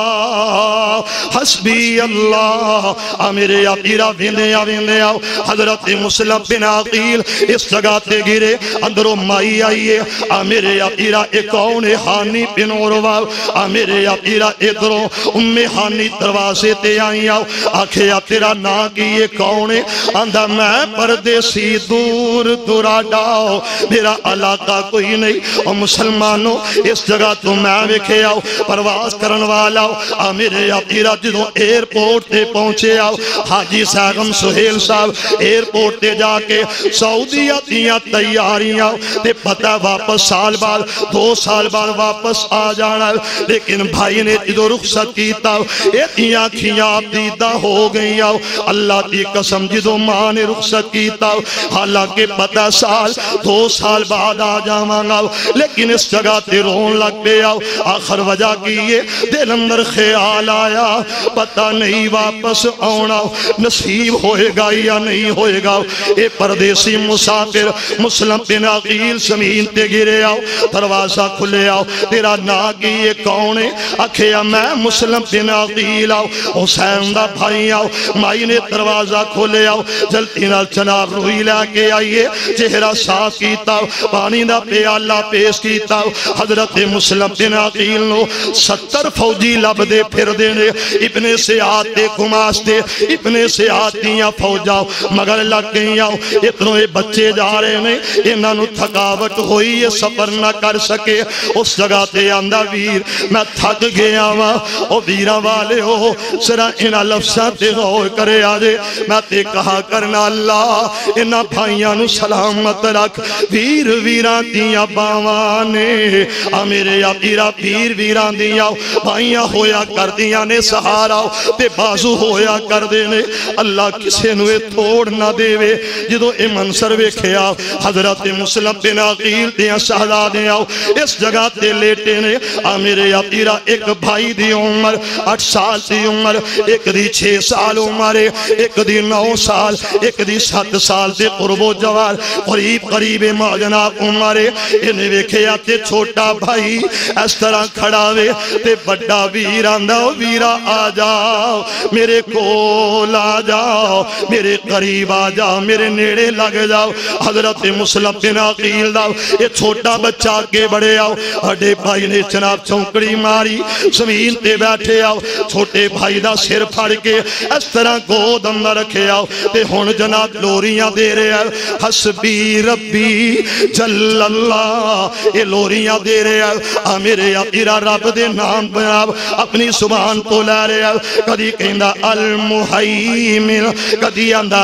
حسبی اللہ آ میرے آقیرہ ویندے آ ویندے آؤ حضرت مسلم بن عقیل اس جگہ تے گرے اندروں مائی آئیے آ میرے آقیرہ ایک کون حانی بن عروہ آ میرے آقیرہ ادھروں ام حانی دروازے تے آئی آؤ آکھے آ تیرا نا کی یہ کون ہے آندہ میں پردیسی دور دورا ڈاؤ میرا علاقہ کوئی نہیں اور مسلمانوں اس جگہ تو میں وکھے آؤ پرواز کرن والا آ میرے آقیرہ جدوں ایرپورٹ تے پہنچے آؤ حاجی ساغم سہیل صاحب ایرپورٹ تے جا کے سعودیہ دیاں تیاریاں تے پتہ واپس سال بعد دو سال بعد واپس آ جانا لیکن بھائی نے جدو رخصت کیتا ایتیاں کھیاں دیدہ ہو گئی آؤ اللہ دی قسم جدو ماں نے رخصت کیتا حالانکہ پتہ سال دو سال بعد آ جاواں لیکن اس جگہ تے رون لگ پہ آؤ آخر وجہ کیے دل اندر خیال آیا پتہ نہیں واپس آنا نصیب ہوئے گا یا نہیں ہوئے گا اے پردیسی مسافر مسلم بن عقیل زمین تے گرے آؤ دروازہ کھلے آؤ تیرا نا کی یہ کون ہے اکھیا میں مسلم بن عقیل آؤ حسین دا بھائی آؤ مائی نے دروازہ کھلے آؤ جلتی نال جناب روئی لے کے آئیے چہرہ صاف کیتا پانی دا پیالہ پیش کیتا حضرت مسلم بن عقیل نو ستر فوجی لب دے پھر دینے ابن سیاد دے گماس دے ابن سیاد دیاں فوجاؤ مگر لگ گئی آؤ اتنوں بچے جا رہے نے انہاں نو تھکاوٹ ہوئی یہ سفر نہ کر سکے اس جگہ تے آندہ ویر میں تھک گیا وا او ویرہ والے ہو سرا انہاں لفظاں تے غور کرے آجے میں تے کہا کرنا اللہ انہاں بھائیاں نو سلامت رکھ ویر ویران دیاں باوانے آ میرے آقیرہ ویر ویران دیاں بھائیاں ہویا کر دیاں نے سہارا تے بازو ہویا کر دینے اللہ کسے نوے تھوڑ نہ دے وے جدو اے منصر ویکھیا حضرت مسلم بن عقیل دیاں شہدہ دیاں اس جگہ تے لیٹے نے آ میرے آقیرہ ایک بھائی دی عمر آٹھ سال دی عمر ایک دی چھ سال عمر ایک دی نو سال ایک دی سات سال دے قرب و جوار قریب قریب جناب عمر انہیں ویکھیا تے چھوٹا بھائی اس طرح کھڑا وے تے بڑا ویران دا ویرا آ جاؤ میرے کول آ جاؤ میرے قریب آ جاؤ میرے نیڑے لگ جاؤ حضرت مسلم بن عقیل دا یہ چھوٹا بچہ کے بڑے آؤ بڑے بھائی نے جناب چونکڑی ماری زمین تے بیٹھے آؤ چھوٹے بھائی دا سر پھڑ کے اس طرح گود اندر رکھے آؤ تے ہون جناب لوریاں دے رہے آؤ حسبی ربی جل اللہ یہ لوریاں دے رہے آؤ آ میرے آقیرہ رب دے نام جناب اپنی زبان تو لے رہے آؤ کدی کہندہ المحیمن کدی آندہ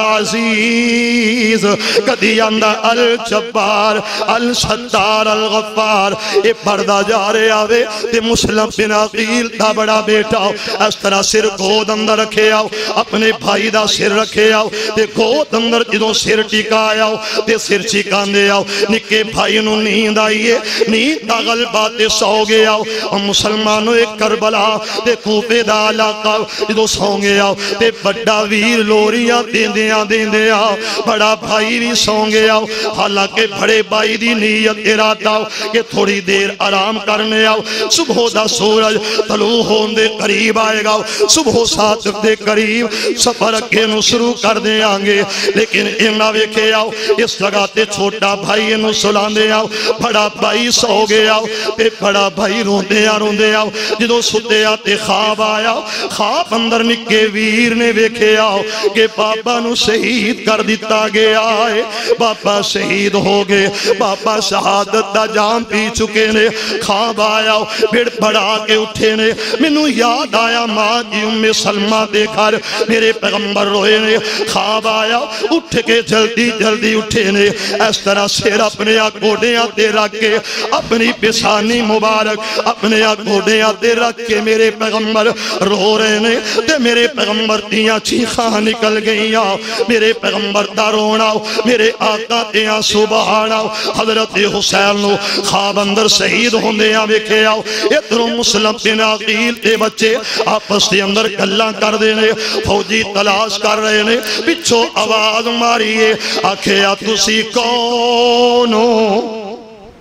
العزیز کدی آندہ الجبار الستار الغفار اے پردہ جا رہے آوے تے مسلم بن عقیل دا بڑا بیٹا اس طرح سر گود اندر رکھے آؤ اپنے بھائی دا سر رکھے آؤ تے گود اندر جدوں سر ٹکا آؤ تے سر چکان دے آؤ نکے بھائی نو نیند آئیے نیند دا غلبہ تے سو گے آؤ اور مسلمانوں ایک کربلا تے کوپے دا علاقہ جدوں سو گے آؤ تے بڑا ویر لوریاں دین دیاں دین دیاں بڑا بھائی بھی سو گے آؤ حالانکہ بڑے بھائی دی نیت ارادہ کہ تھوڑی دیر آرام کرنے آؤ صبح دا سورج طلوع ہون دے قریب آئے گا صبح سات دے قریب سفر کے نو شروع کر دے آنگے لیکن انہا ویکھے آؤ اس جگہ تے چھوٹا بھائی نو سلان دے آؤ بڑا بھائی سو گے آؤ تے بڑا بھائی رون روندیا روندیا جدو ستیا تے خواب آیا خواب اندر نکے ویر نے ویکھیا کہ بابا نو شہید کر دیتا گیا ہے بابا شہید ہو گئے بابا شہادت دا جام پی چکے نے خواب آیا بڑ بڑا کے اٹھے نے منو یاد آیا ماں جی ام سلمہ دے گھر میرے پیغمبر روئے نے خواب آیا اٹھ کے جلدی جلدی اٹھے نے اس طرح سیر اپنے گوڑیاں تے رکھ کے اپنی پسانی مبارک اپنے گوڑیاں تے رکھ کے میرے پیغمبر رو رہے نے تے میرے پیغمبر دیاں چیخاں نکل گئیاں میرے پیغمبر دا رونا میرے آقا دیاں سبحانہ حضرت حسین نو خواب اندر شہید ہوندے آ ویکھے آؤ ادھروں مسلم بن عقیل تے بچے آپس دے اندر گلاں کر دینے فوجی تلاش کر رہے نے پچھو آواز ماریے آکھیا تسی کون ہو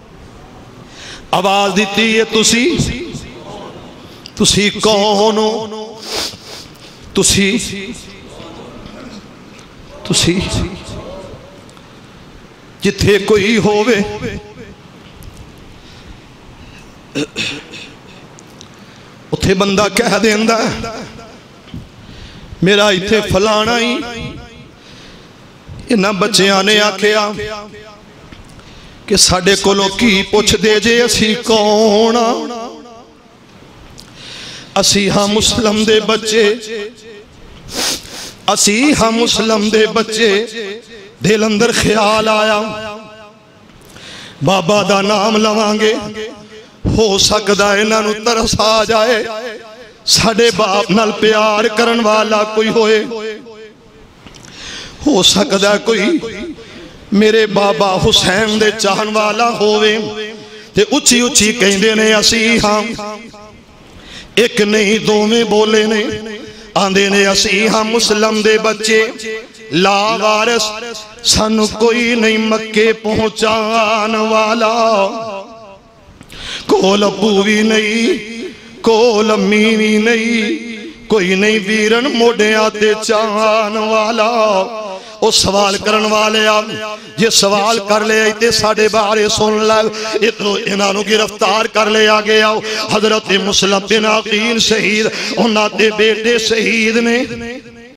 آواز دیتی ہے تسی تسی کون ہو تسی تسی جتھے کوئی ہووے اتھے بندہ کہہ دیندہ میرا اتھے فلانا ہی انہاں بچیاں نے آکھیا کہ ساڑے کولوں کی پوچھ دے جے اسی کونا اسی ہاں مسلم دے بچے اسی ہاں مسلم دے بچے دل اندر خیال آیا بابا دا نام لوانگے ہو سکدا ہے انہاں نو ترس آ جائے ساڑے باپ نال پیار کرن والا کوئی ہوئے ہو سکدا ہے کوئی میرے بابا حسین دے چاہن والا ہوئے تے اچھی اچھی کہیں دینے اسی ہاں ایک نہیں دو میں بولے نے آندے نے اسی ہاں مسلم دے بچے لا وارث سن کوئی نہیں مکے پہنچان والا کول ابو بھی نہیں کول امی بھی نہیں کوئی نہیں ویرن موڑے آتے چاہان والا او سوال کرن والے آپ یہ سوال کر لے آئیتے ساڑھے بارے سن لگ اتنو انہوں گرفتار کر لے آگے آؤ حضرت مسلم بن عقیل شہید انہاں دے بیٹے شہید نے